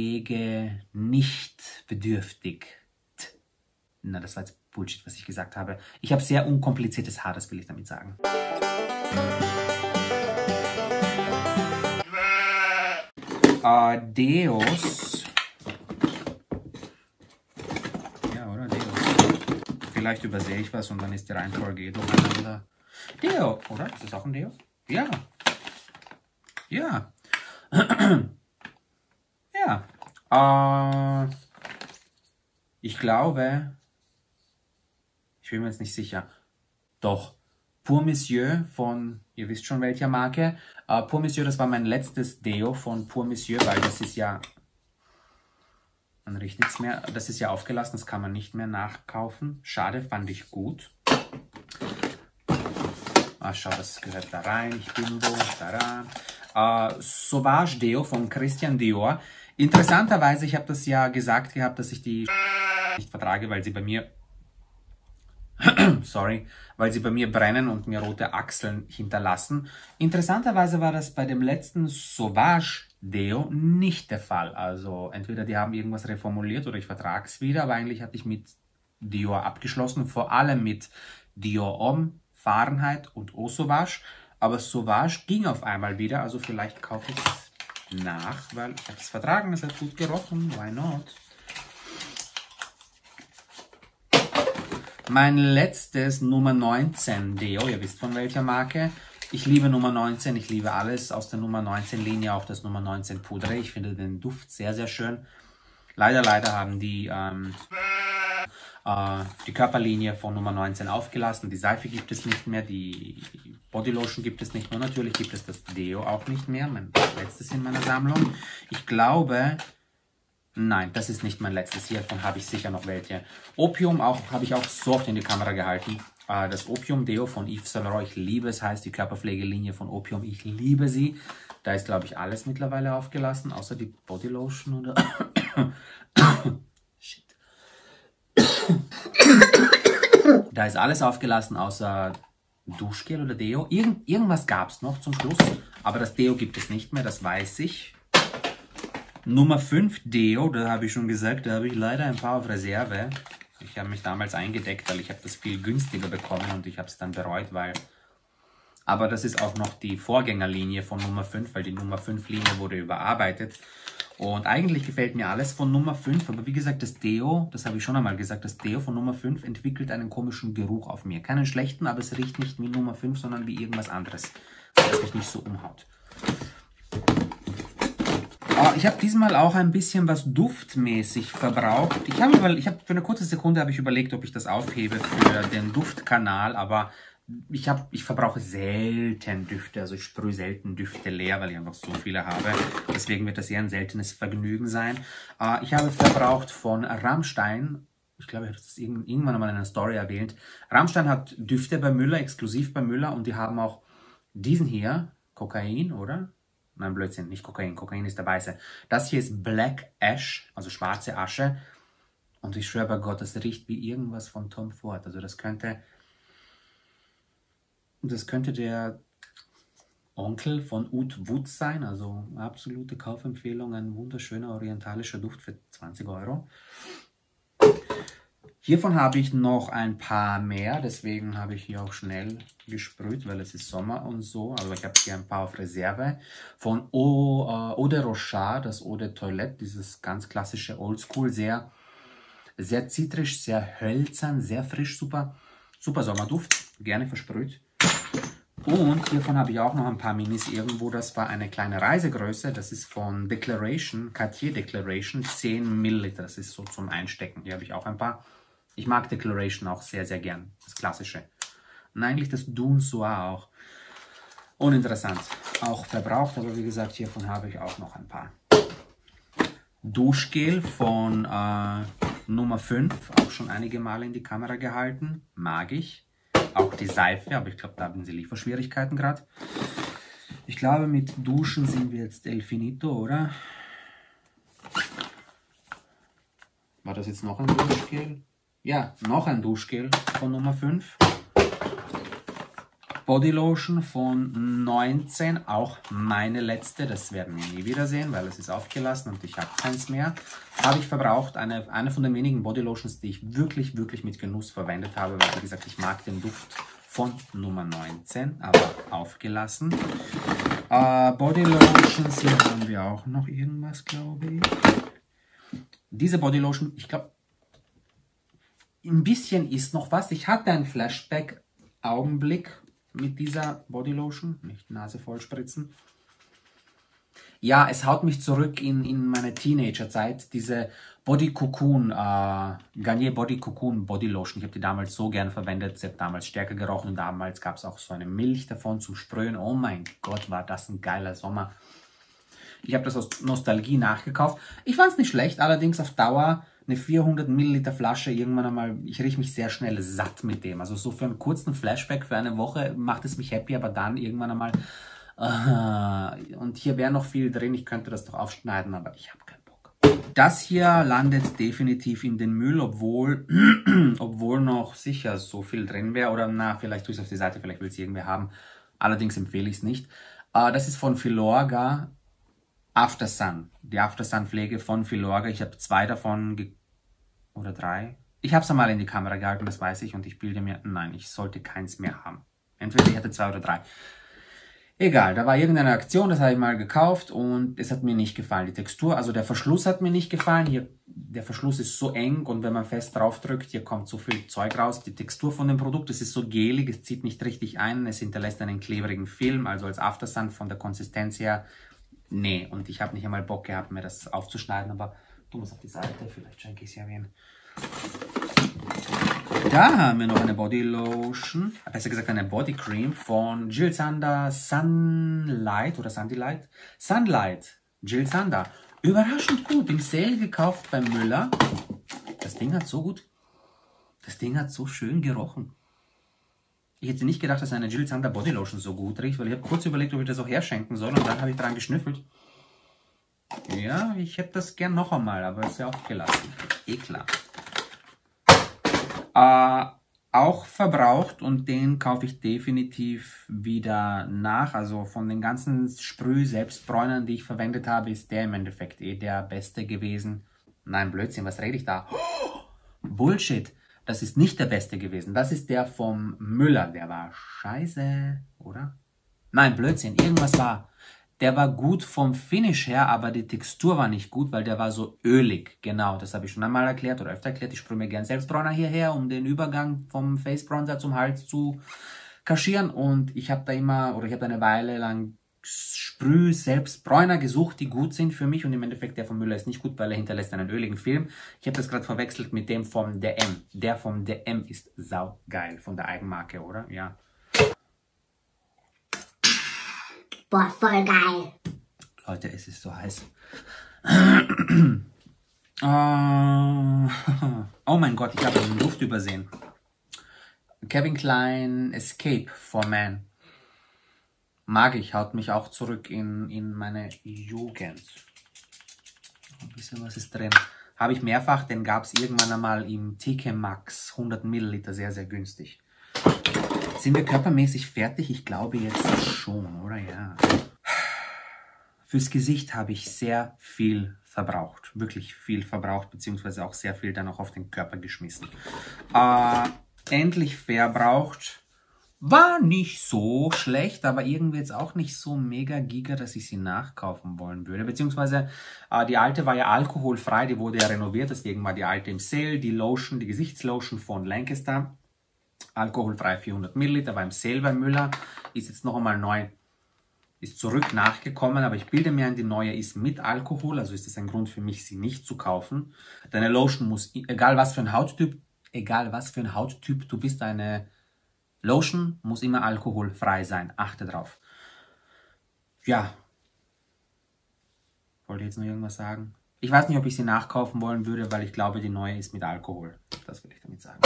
nicht bedürftig. Na, das war jetzt Bullshit, was ich gesagt habe. Ich habe sehr unkompliziertes Haar, das will ich damit sagen. Deos. Vielleicht übersehe ich was und dann ist die Reihenfolge durcheinander. Deo, oder? Ist das auch ein Deo? Ja. Ja. Ja. Ich glaube, ich bin mir jetzt nicht sicher. Doch. Pour Monsieur von, ihr wisst schon welcher Marke. Pour Monsieur, das war mein letztes Deo von Pour Monsieur, weil das ist ja... Man riecht nichts mehr. Das ist ja aufgelassen, das kann man nicht mehr nachkaufen. Schade, fand ich gut. Schau, das gehört da rein. Ich bin wo, da rein. Sauvage Deo von Christian Dior. Interessanterweise, ich habe das ja gesagt gehabt, dass ich die nicht vertrage, weil sie bei mir Sorry, weil sie bei mir brennen und mir rote Achseln hinterlassen. Interessanterweise war das bei dem letzten Sauvage Deo nicht der Fall. Also entweder die haben irgendwas reformuliert oder ich vertrage es wieder, aber eigentlich hatte ich mit Dior abgeschlossen, vor allem mit Dior Homme, Fahrenheit und Eau Sauvage. Aber Sauvage ging auf einmal wieder, also vielleicht kaufe ich es nach, weil ich habe es vertragen, es hat gut gerochen, why not? Mein letztes Nummer 19 Deo, ihr wisst von welcher Marke. Ich liebe Nummer 19, ich liebe alles aus der Nummer 19 Linie, auch das Nummer 19 Poudre. Ich finde den Duft sehr, sehr schön. Leider haben die Körperlinie von Nummer 19 aufgelassen. Die Seife gibt es nicht mehr, die Bodylotion gibt es nicht mehr. Natürlich gibt es das Deo auch nicht mehr, mein letztes in meiner Sammlung. Ich glaube... Nein, das ist nicht mein letztes. Hiervon habe ich sicher noch welche. Opium habe ich auch so oft in die Kamera gehalten. Das Opium Deo von Yves Saint Laurent, ich liebe es, heißt die Körperpflegelinie von Opium. Ich liebe sie. Da ist, glaube ich, alles mittlerweile aufgelassen, außer die Bodylotion oder... Shit. Da ist alles aufgelassen, außer Duschgel oder Deo. Irgendwas gab es noch zum Schluss, aber das Deo gibt es nicht mehr, das weiß ich. Nummer 5 Deo, da habe ich schon gesagt, da habe ich leider ein paar auf Reserve. Ich habe mich damals eingedeckt, weil ich habe das viel günstiger bekommen und ich habe es dann bereut, weil... Aber das ist auch noch die Vorgängerlinie von Nummer 5, weil die Nummer 5 Linie wurde überarbeitet. Und eigentlich gefällt mir alles von Nummer 5, aber wie gesagt, das Deo, das habe ich schon einmal gesagt, das Deo von Nummer 5 entwickelt einen komischen Geruch auf mir. Keinen schlechten, aber es riecht nicht wie Nummer 5, sondern wie irgendwas anderes, das mich nicht so umhaut. Ich habe diesmal auch ein bisschen was duftmäßig verbraucht. Ich habe für eine kurze Sekunde habe ich überlegt, ob ich das aufhebe für den Duftkanal, aber ich verbrauche selten Düfte, also ich sprühe selten Düfte leer, weil ich einfach so viele habe. Deswegen wird das eher ein seltenes Vergnügen sein. Ich habe verbraucht von Rammstein, ich glaube, ich habe das irgendwann mal in einer Story erwähnt. Rammstein hat Düfte bei Müller, exklusiv bei Müller, und die haben auch diesen hier, Kokain, oder? Nein, Blödsinn, nicht Kokain. Kokain ist der weiße. Das hier ist Black Ash, also schwarze Asche. Und ich schwöre bei Gott, das riecht wie irgendwas von Tom Ford. Also das könnte der Onkel von Oud Wood sein. Also absolute Kaufempfehlung. Ein wunderschöner orientalischer Duft für 20 Euro. Hiervon habe ich noch ein paar mehr, deswegen habe ich hier auch schnell gesprüht, weil es ist Sommer und so. Also ich habe hier ein paar auf Reserve. Von Eau de Rochard, das Eau de Toilette, dieses ganz klassische Oldschool, sehr zitrisch, sehr hölzern, sehr frisch, super Sommerduft, gerne versprüht. Und hiervon habe ich auch noch ein paar Minis irgendwo, das war eine kleine Reisegröße, das ist von Declaration, Cartier Declaration, 10 Milliliter, das ist so zum Einstecken, hier habe ich auch ein paar. Ich mag Declaration auch sehr, sehr gern, das Klassische. Und eigentlich das Dune Soir auch. Uninteressant, auch verbraucht, aber wie gesagt, hiervon habe ich auch noch ein paar. Duschgel von Nummer 5, auch schon einige Male in die Kamera gehalten, mag ich. Auch die Seife, aber ich glaube, da haben sie Lieferschwierigkeiten gerade. Ich glaube, mit Duschen sind wir jetzt El Finito, oder? War das jetzt noch ein Duschgel? Ja, noch ein Duschgel von Nummer 5. Bodylotion von 19, auch meine letzte. Das werden wir nie wiedersehen, weil es ist aufgelassen und ich habe keins mehr. Habe ich verbraucht, eine von den wenigen Bodylotions, die ich wirklich, wirklich mit Genuss verwendet habe, weil, wie gesagt, ich mag den Duft von Nummer 19, aber aufgelassen. Bodylotions, hier haben wir auch noch irgendwas, glaube ich. Diese Bodylotion, ich glaube, ein bisschen ist noch was. Ich hatte einen Flashback-Augenblick mit dieser Bodylotion. Nicht Nase voll spritzen. Ja, es haut mich zurück in meine Teenagerzeit. Diese Body Cocoon, Garnier Body Cocoon Bodylotion. Ich habe die damals so gern verwendet. Sie hat damals stärker gerochen. Und damals gab es auch so eine Milch davon zum Sprühen. Oh mein Gott, war das ein geiler Sommer. Ich habe das aus Nostalgie nachgekauft. Ich fand es nicht schlecht, allerdings auf Dauer eine 400 Milliliter Flasche irgendwann einmal, ich rieche mich sehr schnell satt mit dem. Also so für einen kurzen Flashback für eine Woche macht es mich happy, aber dann irgendwann einmal, und hier wäre noch viel drin, ich könnte das doch aufschneiden, aber ich habe keinen Bock. Das hier landet definitiv in den Müll, obwohl noch sicher so viel drin wäre. Oder na, vielleicht tue ich es auf die Seite, vielleicht will es irgendwer haben. Allerdings empfehle ich es nicht. Das ist von Filorga After Sun. Die After Sun Pflege von Filorga. Ich habe 2 davon oder 3. Ich habe es einmal in die Kamera gehalten, das weiß ich. Und ich bilde mir, nein, ich sollte keins mehr haben. Entweder ich hatte 2 oder 3. Egal, da war irgendeine Aktion, das habe ich mal gekauft und es hat mir nicht gefallen. Die Textur, also der Verschluss hat mir nicht gefallen. Hier, der Verschluss ist so eng und wenn man fest drauf drückt, hier kommt so viel Zeug raus. Die Textur von dem Produkt, es ist so gelig, es zieht nicht richtig ein, es hinterlässt einen kleberigen Film, also als Aftersun von der Konsistenz her, nee. Und ich habe nicht einmal Bock gehabt, mir das aufzuschneiden, aber du musst auf die Seite, vielleicht schenke ich es ja wen. Da haben wir noch eine Body Lotion, besser gesagt eine Body Cream von Jil Sander Sunlight oder Sunlight. Sunlight, Jil Sander. Überraschend gut, im Sale gekauft beim Müller. Das Ding hat so schön gerochen. Ich hätte nicht gedacht, dass eine Jil Sander Body Lotion so gut riecht, weil ich habe kurz überlegt, ob ich das auch herschenken soll und dann habe ich dran geschnüffelt. Ja, ich hätte das gern noch einmal, aber ist ja auch gelassen. Ekelhaft. Auch verbraucht und den kaufe ich definitiv wieder nach. Also von den ganzen Sprüh-Selbstbräunern, die ich verwendet habe, ist der im Endeffekt der beste gewesen. Nein, Blödsinn, was rede ich da? Oh, Bullshit, das ist nicht der beste gewesen. Das ist der vom Müller, der war scheiße, oder? Nein, Blödsinn, irgendwas war... Der war gut vom Finish her, aber die Textur war nicht gut, weil der war so ölig. Genau, das habe ich schon einmal erklärt oder öfter erklärt. Ich sprühe mir gern Selbstbräuner hierher, um den Übergang vom Face Bronzer zum Hals zu kaschieren. Und ich habe da eine Weile lang Selbstbräuner gesucht, die gut sind für mich. Und im Endeffekt der vom Müller ist nicht gut, weil er hinterlässt einen öligen Film. Ich habe das gerade verwechselt mit dem vom DM. Der vom DM ist saugeil von der Eigenmarke, oder? Ja. Boah, voll geil. Leute, es ist so heiß. Oh mein Gott, ich habe den Duft übersehen. Calvin Klein Escape for Man. Mag ich, haut mich auch zurück in meine Jugend. Ein bisschen was ist drin. Habe ich mehrfach, den gab es irgendwann einmal im TK Maxx. 100 Milliliter, sehr, sehr günstig. Sind wir körpermäßig fertig? Ich glaube jetzt schon, oder? Ja. Fürs Gesicht habe ich sehr viel verbraucht. Wirklich viel verbraucht, beziehungsweise auch sehr viel dann auch auf den Körper geschmissen. Endlich verbraucht. War nicht so schlecht, aber irgendwie jetzt auch nicht so mega giga, dass ich sie nachkaufen wollen würde. Beziehungsweise die alte war ja alkoholfrei, die wurde ja renoviert, deswegen war die alte im Sale. Die Lotion, die Gesichtslotion von Lancaster. Alkoholfrei 400 Milliliter, war im Sale bei Müller, ist jetzt noch einmal neu, ist zurück nachgekommen, aber ich bilde mir ein, die neue ist mit Alkohol, also ist das ein Grund für mich, sie nicht zu kaufen. Deine Lotion muss, egal was für ein Hauttyp du bist, deine Lotion muss immer alkoholfrei sein, achte drauf. Ja, wollte ich jetzt noch irgendwas sagen? Ich weiß nicht, ob ich sie nachkaufen wollen würde, weil ich glaube, die neue ist mit Alkohol, das will ich damit sagen.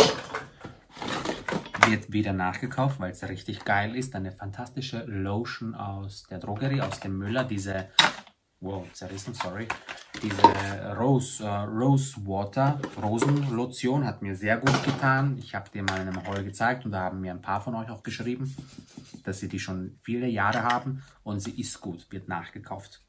Wird wieder nachgekauft, weil es richtig geil ist. Eine fantastische Lotion aus der Drogerie, aus dem Müller. Diese, wow, zerrissen, sorry. Diese Rosenlotion hat mir sehr gut getan. Ich habe dir mal in einem Haul gezeigt und da haben mir ein paar von euch auch geschrieben, dass sie die schon viele Jahre haben und sie ist gut, wird nachgekauft.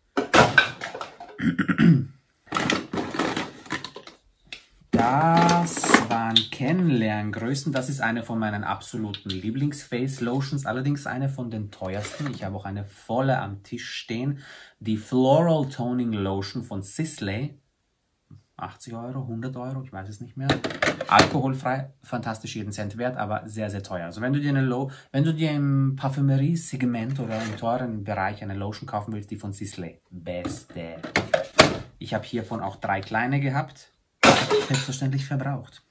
Das waren Kennenlerngrößen. Das ist eine von meinen absoluten Lieblings-Face-Lotions, allerdings eine von den teuersten. Ich habe auch eine volle am Tisch stehen. Die Floral Toning Lotion von Sisley. 80 Euro, 100 Euro, ich weiß es nicht mehr. Alkoholfrei, fantastisch, jeden Cent wert, aber sehr, sehr teuer. Also wenn du dir im Parfümerie-Segment oder im teuren Bereich eine Lotion kaufen willst, die von Sisley. Beste. Ich habe hiervon auch 3 kleine gehabt. Selbstverständlich verbraucht.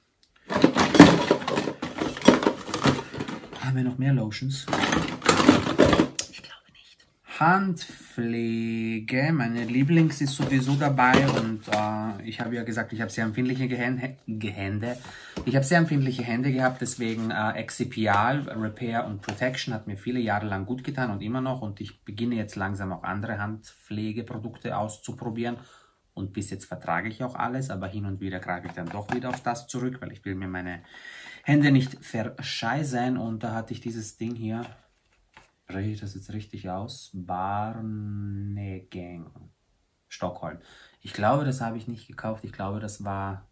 Haben wir noch mehr Lotions? Ich glaube nicht. Handpflege, meine Lieblings ist sowieso dabei und ich habe ja gesagt, ich habe sehr empfindliche Hände. Ich habe sehr empfindliche Hände gehabt, deswegen Excipial, Repair und Protection hat mir viele Jahre lang gut getan und immer noch und ich beginne jetzt langsam auch andere Handpflegeprodukte auszuprobieren. Und bis jetzt vertrage ich auch alles, aber hin und wieder greife ich dann doch wieder auf das zurück, weil ich will mir meine Hände nicht verscheißen. Und da hatte ich dieses Ding hier, spreche ich das jetzt richtig aus? Barnegang, Stockholm. Ich glaube, das habe ich nicht gekauft. Ich glaube, das war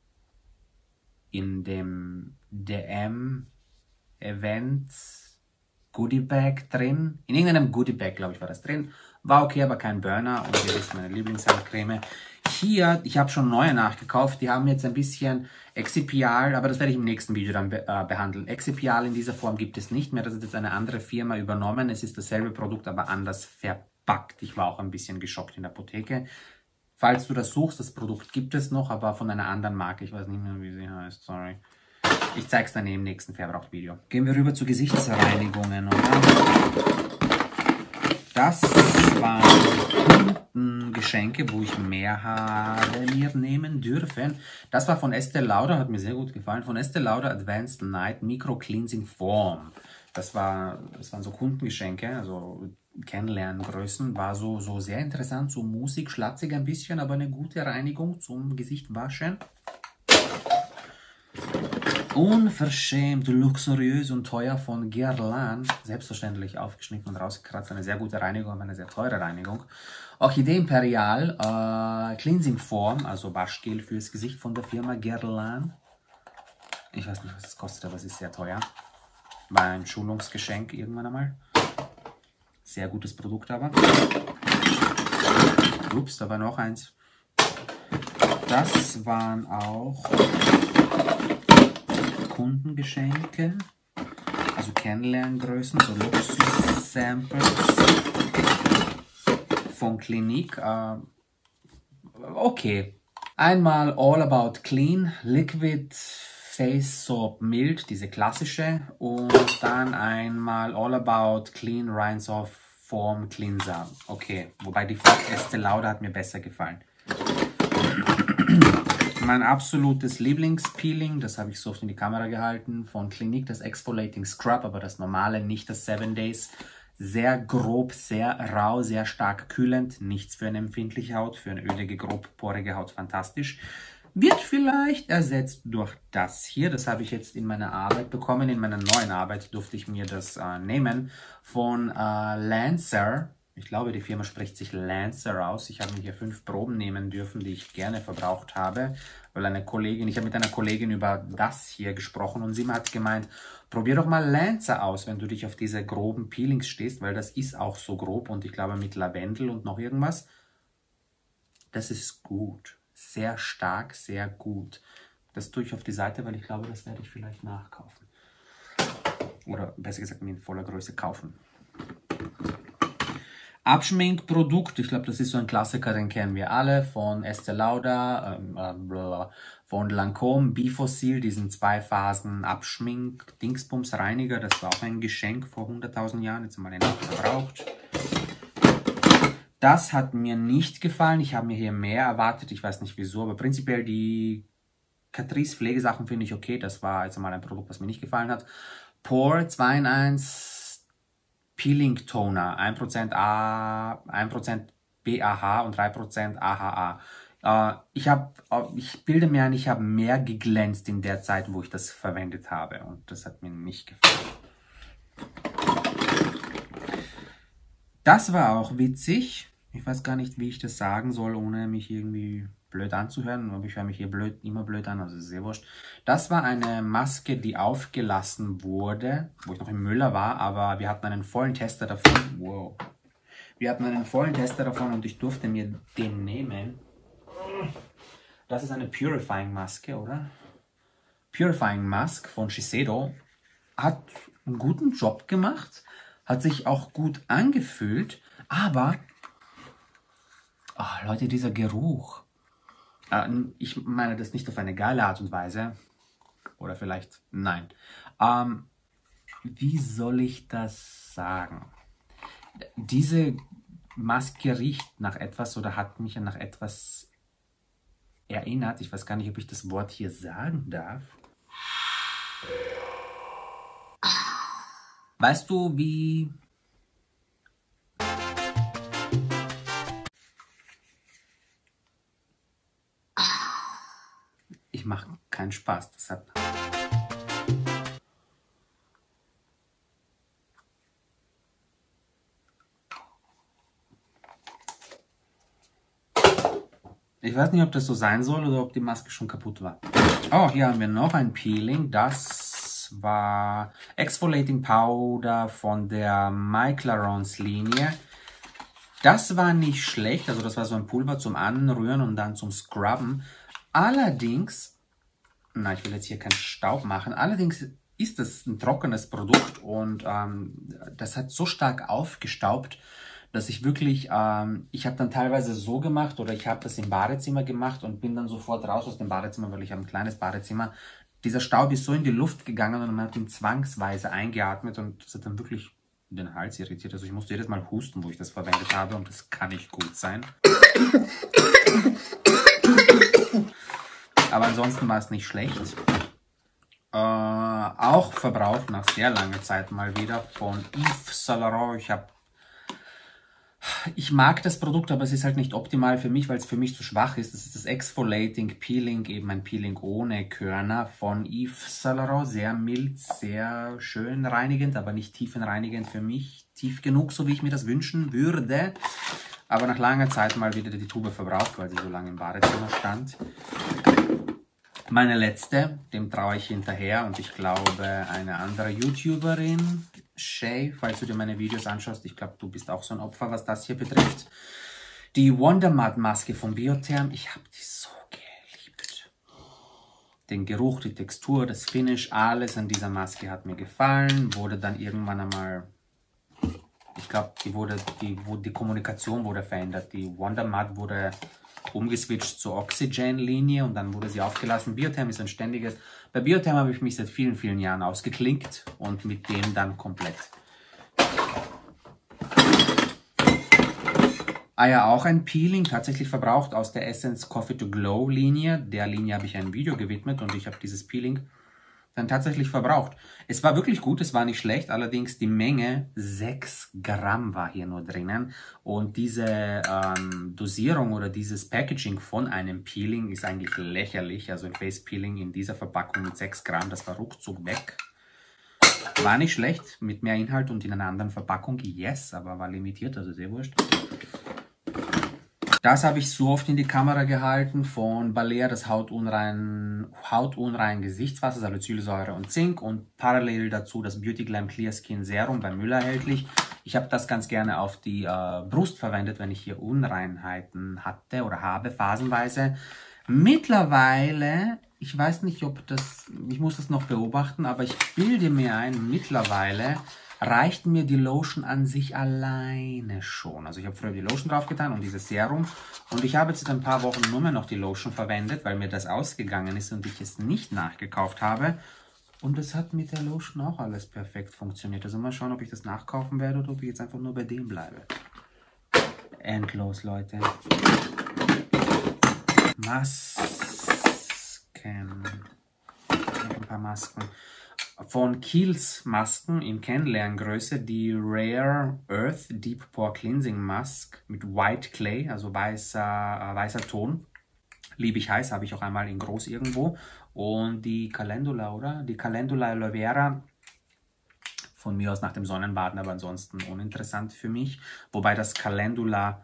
in dem DM-Event Goodie Bag drin. In irgendeinem Goodie Bag, glaube ich, war das drin. War okay, aber kein Burner. Und hier ist meine Lieblingshandcreme. Hier, ich habe schon neue nachgekauft. Die haben jetzt ein bisschen Excipial, aber das werde ich im nächsten Video dann behandeln. Excipial in dieser Form gibt es nicht mehr. Das ist jetzt eine andere Firma übernommen. Es ist dasselbe Produkt, aber anders verpackt. Ich war auch ein bisschen geschockt in der Apotheke. Falls du das suchst, das Produkt gibt es noch, aber von einer anderen Marke. Ich weiß nicht mehr, wie sie heißt. Sorry. Ich zeige es dann im nächsten Verbrauchsvideo. Gehen wir rüber zu Gesichtsreinigungen, oder? Das waren Kundengeschenke, wo ich mehr habe mir nehmen dürfen. Das war von Estée Lauder, hat mir sehr gut gefallen. Von Estée Lauder Advanced Night Micro Cleansing Foam. Das waren so Kundengeschenke, also Kennenlerngrößen. War so sehr interessant, so musig, schlatzig ein bisschen, aber eine gute Reinigung zum Gesicht waschen. Unverschämt, luxuriös und teuer von Guerlain. Selbstverständlich aufgeschnitten und rausgekratzt. Eine sehr gute Reinigung, aber eine sehr teure Reinigung. Orchidee Imperial Cleansing Foam, also Waschgel fürs Gesicht von der Firma Guerlain. Ich weiß nicht, was es kostet, aber es ist sehr teuer. War ein Schulungsgeschenk irgendwann einmal. Sehr gutes Produkt aber. Ups, da war noch eins. Das waren auch Kundengeschenke, also Kennenlerngrößen, so Luxus-Samples von Clinique. Okay, einmal All About Clean, Liquid Face Soap Mild, diese klassische, und dann einmal All About Clean Rinse Off Foam Cleanser. Okay, wobei die von Estée Lauder hat mir besser gefallen. Mein absolutes Lieblingspeeling, das habe ich so oft in die Kamera gehalten, von Clinique, das Exfoliating Scrub, aber das normale, nicht das 7 Days. Sehr grob, sehr rau, sehr stark kühlend, nichts für eine empfindliche Haut, für eine ölige, grobporige Haut fantastisch. Wird vielleicht ersetzt durch das hier, das habe ich jetzt in meiner Arbeit bekommen, in meiner neuen Arbeit durfte ich mir das nehmen, von Lancer. Ich glaube, die Firma spricht sich Lancer aus. Ich habe mir hier 5 Proben nehmen dürfen, die ich gerne verbraucht habe, weil ich habe mit einer Kollegin über das hier gesprochen und sie hat gemeint, probier doch mal Lancer aus, wenn du dich auf diese groben Peelings stehst, weil das ist auch so grob und ich glaube mit Lavendel und noch irgendwas. Das ist gut. Sehr stark, sehr gut. Das tue ich auf die Seite, weil ich glaube, das werde ich vielleicht nachkaufen. Oder besser gesagt, mir in voller Größe kaufen. Abschminkprodukt, ich glaube, das ist so ein Klassiker, den kennen wir alle, von Estée Lauder, von Lancôme, Bifocil, diesen 2-Phasen Abschmink-Dingsbums-Reiniger, das war auch ein Geschenk vor 100.000 Jahren, jetzt haben wir den auch verbraucht. Das hat mir nicht gefallen, ich habe mir hier mehr erwartet, ich weiß nicht wieso, aber prinzipiell die Catrice Pflegesachen finde ich okay, das war jetzt mal ein Produkt, was mir nicht gefallen hat. Pore 2 in 1 Peeling Toner, 1% BAH und 3% AHA. Ich bilde mir ein, ich habe mehr geglänzt in der Zeit, wo ich das verwendet habe. Und das hat mir nicht gefallen. Das war auch witzig. Ich weiß gar nicht, wie ich das sagen soll, ohne mich irgendwie blöd anzuhören. Aber ich höre mich hier immer blöd an, also ist sehr wurscht. Das war eine Maske, die aufgelassen wurde, wo ich noch im Müller war, aber wir hatten einen vollen Tester davon. Wow. Wir hatten einen vollen Tester davon und ich durfte mir den nehmen. Das ist eine Purifying Maske, oder? Purifying Mask von Shiseido. Hat einen guten Job gemacht, hat sich auch gut angefühlt, aber Leute, dieser Geruch. Ich meine das nicht auf eine geile Art und Weise. Oder vielleicht, nein. Wie soll ich das sagen? Diese Maske riecht nach etwas oder hat mich nach etwas erinnert. Ich weiß gar nicht, ob ich das Wort hier sagen darf. Weißt du, wie... macht keinen Spaß. Deshalb. Ich weiß nicht, ob das so sein soll oder ob die Maske schon kaputt war. Oh, hier haben wir noch ein Peeling. Das war Exfoliating Powder von der My Clarins Linie. Das war nicht schlecht. Also das war so ein Pulver zum Anrühren und dann zum Scrubben. Allerdings, na, ich will jetzt hier keinen Staub machen. Allerdings ist das ein trockenes Produkt und das hat so stark aufgestaubt, dass ich wirklich, ich habe dann teilweise so gemacht oder ich habe das im Badezimmer gemacht und bin dann sofort raus aus dem Badezimmer, weil ich habe ein kleines Badezimmer. Dieser Staub ist so in die Luft gegangen und man hat ihn zwangsweise eingeatmet und das hat dann wirklich den Hals irritiert. Also ich musste jedes Mal husten, wo ich das verwendet habe und das kann nicht gut sein. Aber ansonsten war es nicht schlecht. Auch verbraucht nach sehr langer Zeit mal wieder von Yves Saint Laurent. Ich mag das Produkt, aber es ist halt nicht optimal für mich, weil es für mich zu schwach ist. Das ist das Exfoliating Peeling, eben ein Peeling ohne Körner von Yves Saint Laurent. Sehr mild, sehr schön reinigend, aber nicht tiefenreinigend für mich. Tief genug, so wie ich mir das wünschen würde. Aber nach langer Zeit mal wieder die Tube verbraucht, weil sie so lange im Badezimmer stand. Meine letzte, dem traue ich hinterher und ich glaube eine andere YouTuberin, Shay, falls du dir meine Videos anschaust, ich glaube, du bist auch so ein Opfer, was das hier betrifft. Die Wonder Mud Maske von Biotherm, ich habe die so geliebt. Den Geruch, die Textur, das Finish, alles an dieser Maske hat mir gefallen. Wurde dann irgendwann einmal, ich glaube, die Kommunikation wurde verändert. Die Wonder Mud wurde umgeswitcht zur Oxygen-Linie und dann wurde sie aufgelassen. Biotherm ist ein ständiges. Bei Biotherm habe ich mich seit vielen, vielen Jahren ausgeklinkt und mit dem dann komplett. Ja, auch ein Peeling, tatsächlich verbraucht aus der Essence Coffee to Glow Linie. Der Linie habe ich ein Video gewidmet und ich habe dieses Peeling dann tatsächlich verbraucht. Es war wirklich gut, es war nicht schlecht, allerdings die Menge, 6 Gramm war hier nur drinnen und diese Dosierung oder dieses Packaging von einem Peeling ist eigentlich lächerlich. Also ein Face Peeling in dieser Verpackung mit 6 Gramm, das war ruckzuck weg. War nicht schlecht, mit mehr Inhalt und in einer anderen Verpackung, yes, aber war limitiert, also sehr wurscht. Das habe ich so oft in die Kamera gehalten von Balea, das hautunrein Gesichtswasser, Salicylsäure und Zink und parallel dazu das Beauty Glam Clear Skin Serum bei Müller erhältlich. Ich habe das ganz gerne auf die Brust verwendet, wenn ich hier Unreinheiten hatte oder habe, phasenweise. Mittlerweile, ich weiß nicht, ob das, ich muss das noch beobachten, aber ich bilde mir ein, mittlerweile reicht mir die Lotion an sich alleine schon. Also ich habe früher die Lotion drauf getan und dieses Serum. Und ich habe jetzt seit ein paar Wochen nur mehr noch die Lotion verwendet, weil mir das ausgegangen ist und ich es nicht nachgekauft habe. Und es hat mit der Lotion auch alles perfekt funktioniert. Also mal schauen, ob ich das nachkaufen werde oder ob ich jetzt einfach nur bei dem bleibe. Endlos, Leute. Masken. Noch ein paar Masken. Von Kiehl's Masken in Kennenlerngröße die Rare Earth Deep Pore Cleansing Mask mit White Clay, also weißer Ton. Liebe ich heiß, habe ich auch einmal in groß irgendwo. Und die Calendula, oder? Die Calendula Aloe Vera, von mir aus nach dem Sonnenbaden, aber ansonsten uninteressant für mich. Wobei das Calendula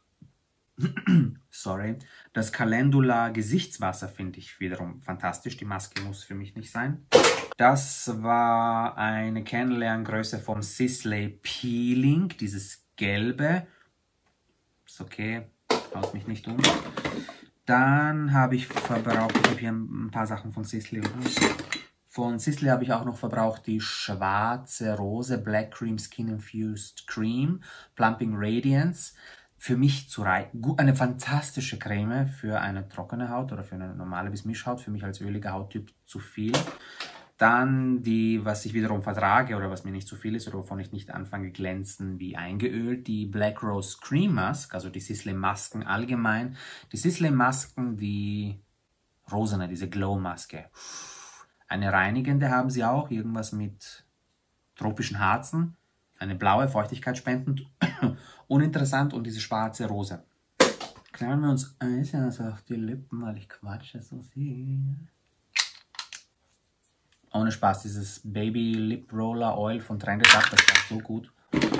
das Calendula Gesichtswasser finde ich wiederum fantastisch. Die Maske muss für mich nicht sein. Das war eine Kennenlerngröße vom Sisley Peeling, dieses gelbe. Ist okay, haut mich nicht um. Dann habe ich verbraucht, ich habe hier ein paar Sachen von Sisley. Von Sisley habe ich auch noch verbraucht die schwarze Rose Black Cream Skin Infused Cream Plumping Radiance. Für mich eine fantastische Creme für eine trockene Haut oder für eine normale bis Mischhaut. Für mich als öliger Hauttyp zu viel. Dann die, was ich wiederum vertrage oder was mir nicht zu viel ist oder wovon ich nicht anfange glänzen wie eingeölt, die Black Rose Cream Mask, also die Sisley Masken allgemein. Die Sisley Masken, die rosane, diese Glow Maske. Eine reinigende haben sie auch, irgendwas mit tropischen Harzen. Eine blaue, feuchtigkeitsspendend, uninteressant und diese schwarze Rose. Knallen wir uns ein bisschen das auf die Lippen, weil ich quatsche so viel. Ohne Spaß, dieses Baby Lip Roller Oil von Trendy Up, das war so gut.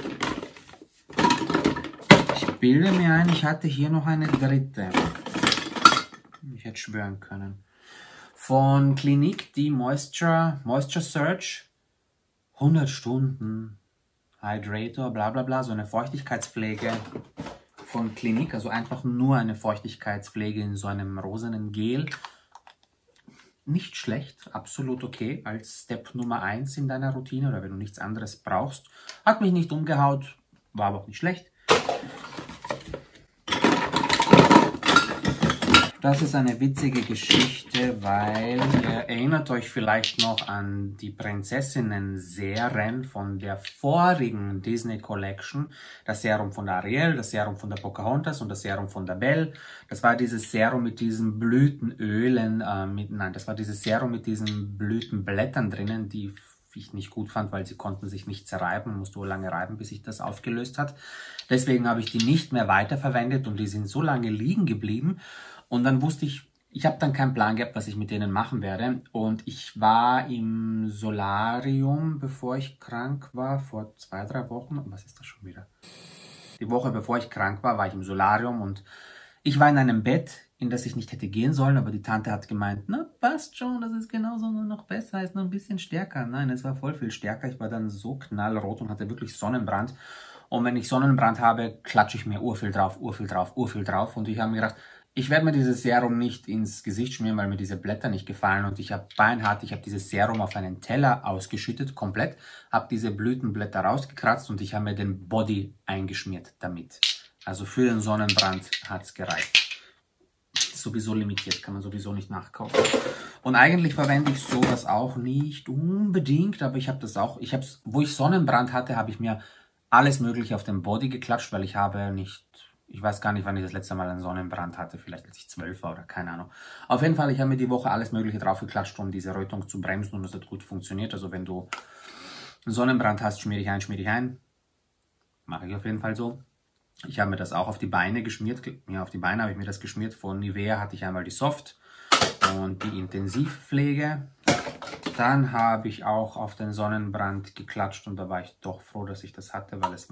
Ich bilde mir ein, ich hatte hier noch eine dritte. Ich hätte schwören können. Von Clinique, die Moisture Surge. 100 Stunden Hydrator, bla bla bla, so eine Feuchtigkeitspflege von Clinique, also einfach nur eine Feuchtigkeitspflege in so einem rosenen Gel. Nicht schlecht, absolut okay, als Step Nummer 1 in deiner Routine oder wenn du nichts anderes brauchst. Hat mich nicht umgehaut, war aber auch nicht schlecht. Das ist eine witzige Geschichte, weil ihr erinnert euch vielleicht noch an die Prinzessinnen-Serien von der vorigen Disney Collection. Das Serum von der Ariel, das Serum von der Pocahontas und das Serum von der Belle. Das war dieses Serum mit diesen Blütenölen, das war dieses Serum mit diesen Blütenblättern drinnen, die ich nicht gut fand, weil sie konnten sich nicht zerreiben, musste so lange reiben, bis sich das aufgelöst hat. Deswegen habe ich die nicht mehr weiterverwendet und die sind so lange liegen geblieben. Und dann wusste ich habe dann keinen Plan gehabt, was ich mit denen machen werde. Und ich war im Solarium, bevor ich krank war, vor 2, 3 Wochen. Was ist das schon wieder? Die Woche, bevor ich krank war, war ich im Solarium und ich war in einem Bett, in das ich nicht hätte gehen sollen, aber die Tante hat gemeint, na, passt schon, das ist genauso, nur noch besser, ist nur ein bisschen stärker. Nein, es war voll viel stärker. Ich war dann so knallrot und hatte wirklich Sonnenbrand. Und wenn ich Sonnenbrand habe, klatsche ich mir urviel drauf. Und ich habe mir gedacht, ich werde mir dieses Serum nicht ins Gesicht schmieren, weil mir diese Blätter nicht gefallen. Und ich habe beinhart, ich habe dieses Serum auf einen Teller ausgeschüttet, komplett, habe diese Blütenblätter rausgekratzt und ich habe mir den Body eingeschmiert damit. Also für den Sonnenbrand hat es gereicht. Sowieso limitiert, kann man sowieso nicht nachkaufen. Und eigentlich verwende ich sowas auch nicht unbedingt, aber ich habe das auch, wo ich Sonnenbrand hatte, habe ich mir alles Mögliche auf den Body geklatscht, weil ich weiß gar nicht, wann ich das letzte Mal einen Sonnenbrand hatte, vielleicht als ich 12 war oder keine Ahnung. Auf jeden Fall, ich habe mir die Woche alles Mögliche drauf geklatscht, um diese Rötung zu bremsen und das hat gut funktioniert. Also wenn du einen Sonnenbrand hast, schmier dich ein. Mache ich auf jeden Fall so. Ich habe mir das auch auf die Beine geschmiert. Ja, auf die Beine habe ich mir das geschmiert. Von Nivea hatte ich einmal die Soft und die Intensivpflege. Dann habe ich auch auf den Sonnenbrand geklatscht und da war ich doch froh, dass ich das hatte, weil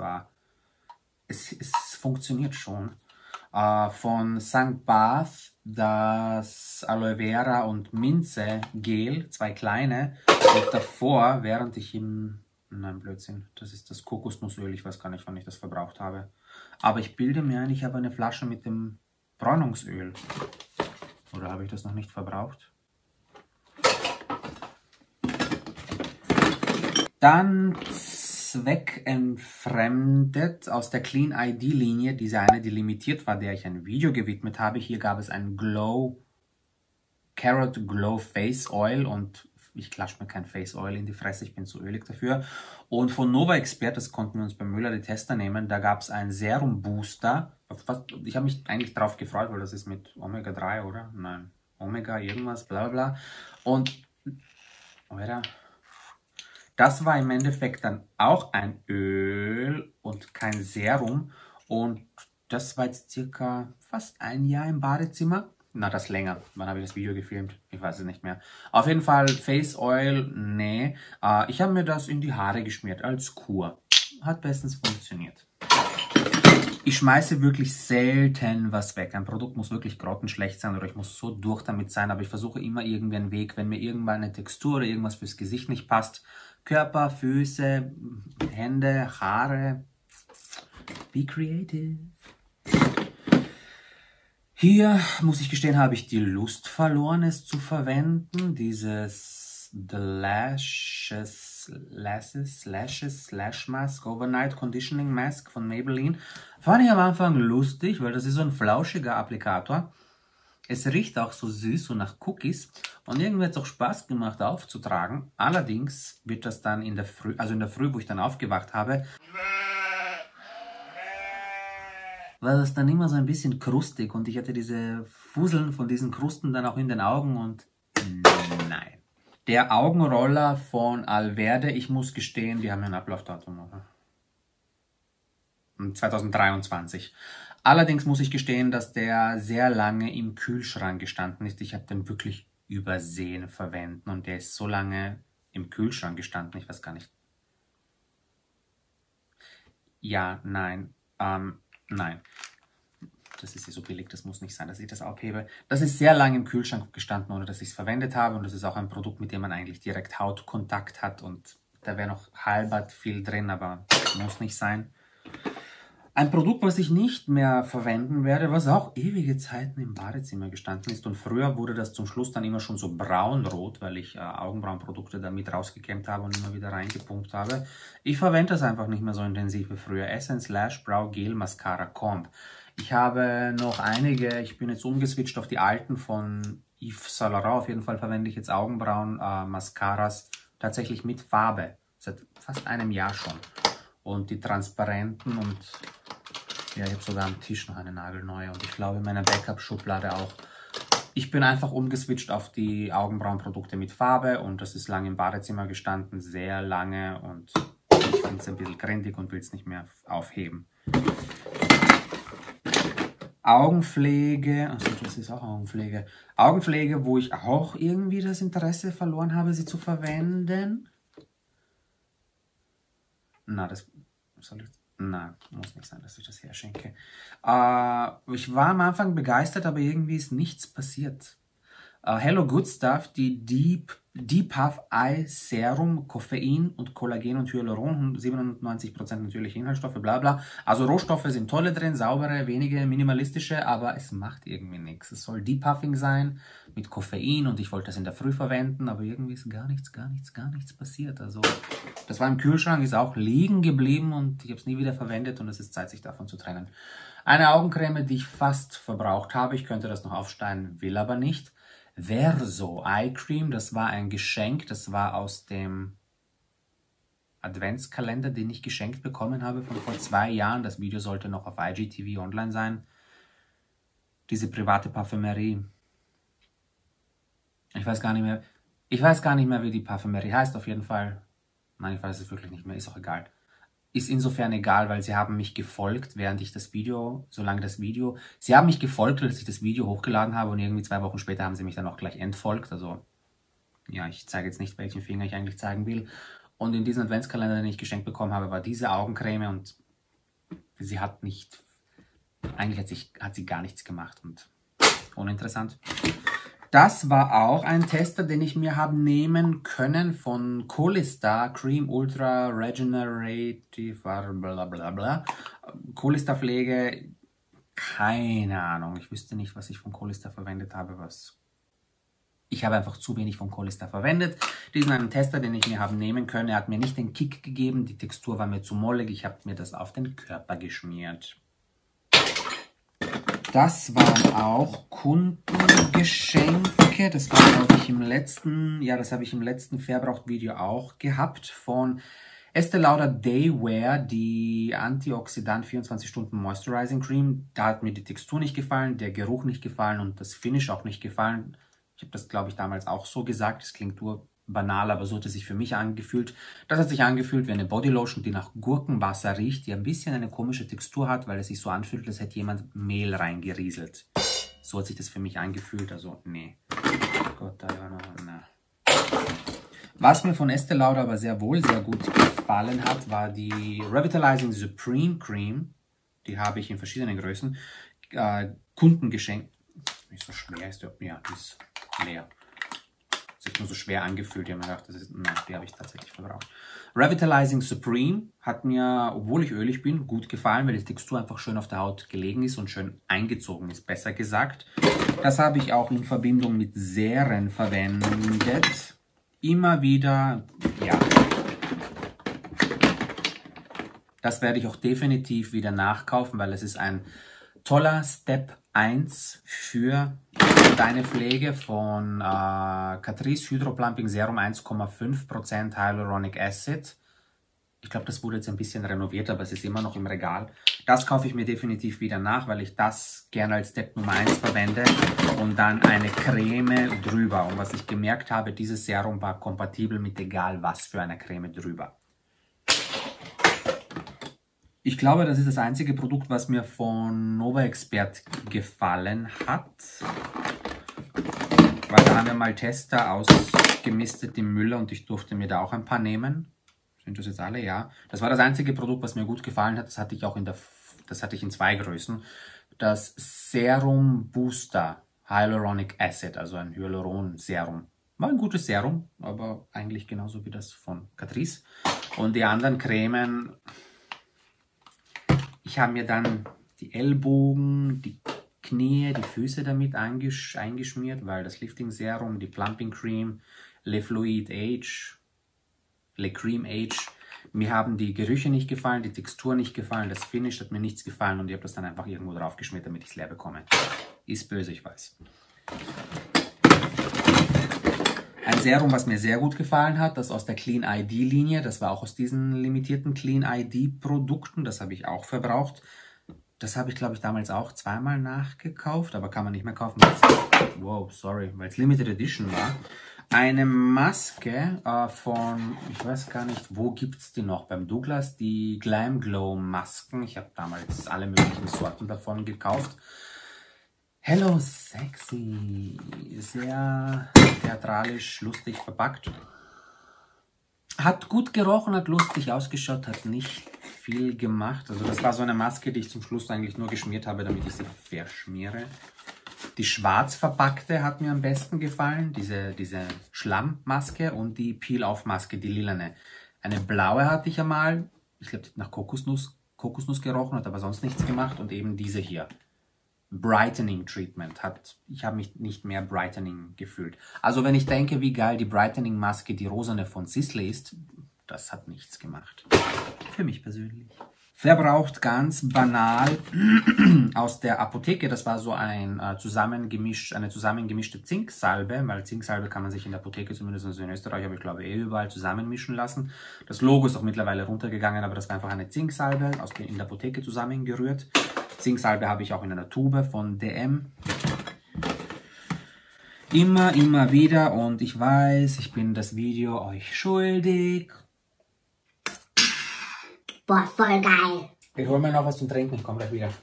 es funktioniert schon. Von St. Bath das Aloe Vera und Minze Gel, 2 kleine. Und davor, während ich nein, Blödsinn, das ist das Kokosnussöl, ich weiß gar nicht, wann ich das verbraucht habe. Aber ich bilde mir ein, ich habe eine Flasche mit dem Bräunungsöl. Oder habe ich das noch nicht verbraucht? Dann zweckentfremdet aus der Clean ID Linie, diese eine, die limitiert war, der ich ein Video gewidmet habe. Hier gab es ein Carrot Glow Face Oil und ich klatsche mir kein Face Oil in die Fresse, ich bin zu ölig dafür. Und von Nova Expert, das konnten wir uns bei Müller die Tester nehmen, da gab es einen Serum Booster. Ich habe mich eigentlich drauf gefreut, weil das ist mit Omega 3, oder? Nein, Omega irgendwas, bla bla bla. Und, oder? Das war im Endeffekt dann auch ein Öl und kein Serum. Und das war jetzt circa fast ein Jahr im Badezimmer. Na, das länger. Wann habe ich das Video gefilmt? Ich weiß es nicht mehr. Auf jeden Fall Face Oil, nee. Ich habe mir das in die Haare geschmiert als Kur. Hat bestens funktioniert. Ich schmeiße wirklich selten was weg. Ein Produkt muss wirklich grottenschlecht sein oder ich muss so durch damit sein. Aber ich versuche immer irgendwie einen Weg, wenn mir irgendwann eine Textur oder irgendwas fürs Gesicht nicht passt. Körper, Füße, Hände, Haare. Be creative. Hier, muss ich gestehen, habe ich die Lust verloren, es zu verwenden. Dieses The Lashes Lash Mask, Overnight Conditioning Mask von Maybelline. Fand ich am Anfang lustig, weil das ist so ein flauschiger Applikator. Es riecht auch so süß, so nach Cookies. Und irgendwie hat es auch Spaß gemacht aufzutragen. Allerdings wird das dann in der Früh, wo ich dann aufgewacht habe, war das dann immer so ein bisschen krustig und ich hatte diese Fusseln von diesen Krusten dann auch in den Augen und nein. Der Augenroller von Alverde, ich muss gestehen, die haben ja ein Ablaufdatum, oder? 2023. Allerdings muss ich gestehen, dass der sehr lange im Kühlschrank gestanden ist. Ich habe den wirklich übersehen verwenden und der ist so lange im Kühlschrank gestanden, ich weiß gar nicht. Ja, nein, nein. Das ist ja so billig, das muss nicht sein, dass ich das abhebe. Das ist sehr lange im Kühlschrank gestanden, ohne dass ich es verwendet habe. Und das ist auch ein Produkt, mit dem man eigentlich direkt Hautkontakt hat. Und da wäre noch halbert viel drin, aber muss nicht sein. Ein Produkt, was ich nicht mehr verwenden werde, was auch ewige Zeiten im Badezimmer gestanden ist. Und früher wurde das zum Schluss dann immer schon so braunrot, weil ich Augenbrauenprodukte damit rausgekämmt habe und immer wieder reingepumpt habe. Ich verwende das einfach nicht mehr so intensiv wie früher. Essence Lash Brow Gel Mascara Comb. Ich habe noch einige, ich bin jetzt umgeswitcht auf die alten von Yves Saint Laurent. Auf jeden Fall verwende ich jetzt Augenbrauen-Mascaras tatsächlich mit Farbe. Seit fast einem Jahr schon. Und die transparenten und ja, ich habe sogar am Tisch noch eine nagelneue und ich glaube in meiner Backup-Schublade auch. Ich bin einfach umgeswitcht auf die Augenbrauenprodukte mit Farbe und das ist lange im Badezimmer gestanden, sehr lange und ich finde es ein bisschen grindig und will es nicht mehr aufheben. Augenpflege, also das ist auch Augenpflege. Augenpflege, wo ich auch irgendwie das Interesse verloren habe, sie zu verwenden. Na, das soll ich. Nein, muss nicht sein, dass ich das herschenke. Ich war am Anfang begeistert, aber irgendwie ist nichts passiert. Hello Good Stuff, die Depuff Eye Serum, Koffein und Kollagen und Hyaluron, 97% natürliche Inhaltsstoffe, bla bla. Also Rohstoffe sind tolle drin, saubere, wenige minimalistische, aber es macht irgendwie nichts. Es soll Depuffing sein mit Koffein und ich wollte das in der Früh verwenden, aber irgendwie ist gar nichts passiert. Also das war im Kühlschrank, ist auch liegen geblieben und ich habe es nie wieder verwendet und es ist Zeit, sich davon zu trennen. Eine Augencreme, die ich fast verbraucht habe, ich könnte das noch aufsteigen, will aber nicht. Verso Eye Cream, das war ein Geschenk, das war aus dem Adventskalender, den ich geschenkt bekommen habe von vor 2 Jahren. Das Video sollte noch auf IGTV online sein. Diese private Parfümerie. Ich weiß gar nicht mehr, wie die Parfümerie heißt, auf jeden Fall. Nein, ich weiß es wirklich nicht mehr, ist auch egal. Ist insofern egal, weil sie haben mich gefolgt, sie haben mich gefolgt, als ich das Video hochgeladen habe und irgendwie 2 Wochen später haben sie mich dann auch gleich entfolgt. Also, ja, ich zeige jetzt nicht, welchen Finger ich eigentlich zeigen will. Und in diesem Adventskalender, den ich geschenkt bekommen habe, war diese Augencreme und sie hat nicht, eigentlich hat sie gar nichts gemacht und uninteressant. Das war auch ein Tester, den ich mir habe nehmen können von Colistar Cream Ultra Regenerative blablabla. Colistar Pflege, keine Ahnung. Ich wüsste nicht, was ich von Colistar verwendet habe. Ich habe einfach zu wenig von Colistar verwendet. Diesen einen Tester, den ich mir habe nehmen können. Er hat mir nicht den Kick gegeben. Die Textur war mir zu mollig. Ich habe mir das auf den Körper geschmiert. Das waren auch Kundengeschenke. Das war, glaube ich, das habe ich im letzten Verbraucht-Video auch gehabt von Estée Lauder Daywear, die Antioxidant 24 Stunden Moisturizing Cream. Da hat mir die Textur nicht gefallen, der Geruch nicht gefallen und das Finish auch nicht gefallen. Ich habe das, glaube ich, damals auch so gesagt. Das klingt nur banal, aber so hat es sich für mich angefühlt. Das hat sich angefühlt wie eine Bodylotion, die nach Gurkenwasser riecht, die ein bisschen eine komische Textur hat, weil es sich so anfühlt, als hätte jemand Mehl reingerieselt. So hat sich das für mich angefühlt, also nee. Gott, da war noch, ne. Was mir von Estée Lauder aber sehr gut gefallen hat, war die Revitalizing Supreme Cream. Die habe ich in verschiedenen Größen. Kundengeschenk. Nicht so schwer ist der, ja, die ist leer. Sich nur so schwer angefühlt. Ich habe mir gedacht, die habe ich tatsächlich verbraucht. Revitalizing Supreme hat mir, obwohl ich ölig bin, gut gefallen, weil die Textur einfach schön auf der Haut gelegen ist und schön eingezogen ist, besser gesagt. Das habe ich auch in Verbindung mit Seren verwendet. Immer wieder, ja. Das werde ich auch definitiv wieder nachkaufen, weil es ist ein toller Step 1 für deine Pflege von Catrice Hydro Plumping Serum 1,5% Hyaluronic Acid. Ich glaube, das wurde jetzt ein bisschen renoviert, aber es ist immer noch im Regal. Das kaufe ich mir definitiv wieder nach, weil ich das gerne als Step Nummer 1 verwende und dann eine Creme drüber. Und was ich gemerkt habe, dieses Serum war kompatibel mit egal was für einer Creme drüber. Ich glaube, das ist das einzige Produkt, was mir von Nova Expert gefallen hat. Weil da haben wir mal Tester ausgemistet im Müller und ich durfte mir da auch ein paar nehmen. Sind das jetzt alle? Ja. Das war das einzige Produkt, was mir gut gefallen hat. Das hatte ich auch in 2 Größen. Das Serum Booster Hyaluronic Acid, also ein Hyaluron-Serum. War ein gutes Serum, aber eigentlich genauso wie das von Catrice. Und die anderen Cremen, ich habe mir dann die Ellbogen, die Knie, die Füße damit eingeschmiert, weil das Lifting Serum, die Plumping Cream, Le Fluid Age, Le Cream Age, mir haben die Gerüche nicht gefallen, die Textur nicht gefallen, das Finish hat mir nichts gefallen und ich habe das dann einfach irgendwo drauf geschmiert, damit ich es leer bekomme. Ist böse, ich weiß. Ein Serum, was mir sehr gut gefallen hat, das aus der Clean ID Linie, das war auch aus diesen limitierten Clean ID Produkten, das habe ich auch verbraucht. Das habe ich, glaube ich, damals auch 2-mal nachgekauft, aber kann man nicht mehr kaufen, weil es Limited Edition war. Eine Maske von, ich weiß gar nicht, wo gibt es die noch? Beim Douglas, die Glam Glow Masken. Ich habe damals alle möglichen Sorten davon gekauft. Hello Sexy, sehr theatralisch, lustig verpackt. Hat gut gerochen, hat lustig ausgeschaut, hat nicht viel gemacht. Also das war so eine Maske, die ich zum Schluss eigentlich nur geschmiert habe, damit ich sie verschmiere. Die schwarz verpackte hat mir am besten gefallen, diese Schlammmaske und die Peel-Off-Maske, die lilane. Eine blaue hatte ich einmal, ich glaube, die hat nach Kokosnuss gerochen, hat aber sonst nichts gemacht. Und eben diese hier, Brightening Treatment, ich habe mich nicht mehr Brightening gefühlt. Also wenn ich denke, wie geil die Brightening Maske, die rosane von Sisley ist, das hat nichts gemacht. Für mich persönlich. Verbraucht ganz banal aus der Apotheke. Das war so eine zusammengemischte Zinksalbe, weil Zinksalbe kann man sich in der Apotheke, zumindest in Österreich, aber ich glaube überall zusammenmischen lassen. Das Logo ist auch mittlerweile runtergegangen, aber das war einfach eine Zinksalbe in der Apotheke zusammengerührt. Zinksalbe habe ich auch in einer Tube von DM. Immer wieder, und ich weiß, ich bin das Video euch schuldig. Boah, voll geil. Ich hole mir noch was zum Trinken, ich komme gleich wieder.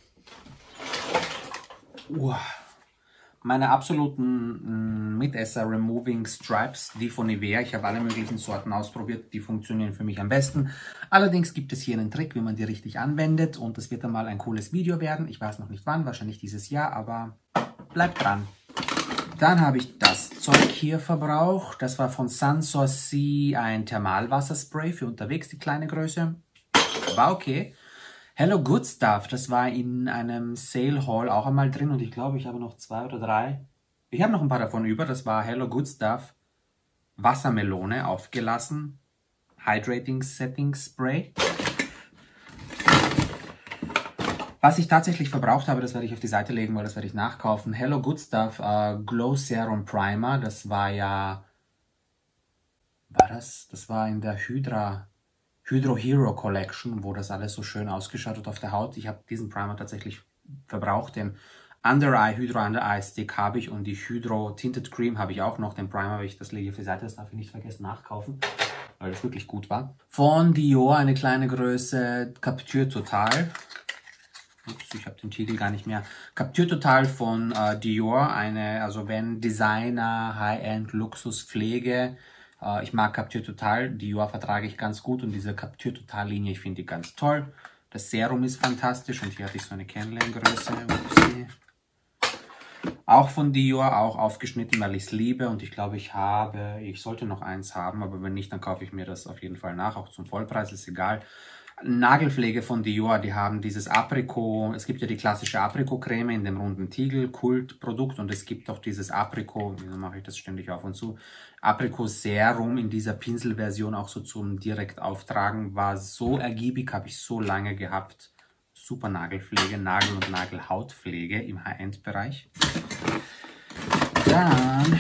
Meine absoluten Mitesser Removing Stripes, die von Nivea. Ich habe alle möglichen Sorten ausprobiert, die funktionieren für mich am besten. Allerdings gibt es hier einen Trick, wie man die richtig anwendet, und das wird dann mal ein cooles Video werden. Ich weiß noch nicht wann, wahrscheinlich dieses Jahr, aber bleibt dran. Dann habe ich das Zeug hier verbraucht. Das war von Sanssouci ein Thermalwasserspray für unterwegs, die kleine Größe. War okay. Hello Good Stuff, das war in einem Sale Haul auch einmal drin und ich glaube, ich habe noch 2 oder 3. Ich habe noch ein paar davon über. Das war Hello Good Stuff Wassermelone aufgelassen. Hydrating Setting Spray. Was ich tatsächlich verbraucht habe, das werde ich auf die Seite legen, weil das werde ich nachkaufen. Hello Good Stuff Glow Serum Primer. Das war ja... Das war in der Hydro Hero Collection, wo das alles so schön ausgeschaut hat auf der Haut. Ich habe diesen Primer tatsächlich verbraucht. Den Hydro Under Eye Stick habe ich und die Hydro Tinted Cream habe ich auch noch. Den Primer, das lege ich auf die Seite, das darf ich nicht vergessen nachkaufen, weil das wirklich gut war. Von Dior eine kleine Größe Capture Total. Ups, ich habe den Titel gar nicht mehr. Capture Total von Dior, also wenn Designer, High-End, Luxus, Pflege. Ich mag Capture Total, Dior vertrage ich ganz gut und diese Capture Total Linie, ich finde die ganz toll. Das Serum ist fantastisch und hier hatte ich so eine Kennenlerngröße. Auch von Dior, auch aufgeschnitten, weil ich es liebe und ich glaube, ich sollte noch eins haben, aber wenn nicht, dann kaufe ich mir das auf jeden Fall nach, auch zum Vollpreis, ist egal. Nagelpflege von Dior, die haben dieses Aprikot, es gibt ja die klassische Aprikot-Creme in dem runden Tiegel, Kultprodukt, und es gibt auch dieses Aprikot, wieso mache ich das ständig auf und zu, Aprikot-Serum in dieser Pinselversion auch so zum direkt auftragen, war so ergiebig, habe ich so lange gehabt. Super Nagelpflege, Nagel- und Nagelhautpflege im High-End-Bereich. Dann...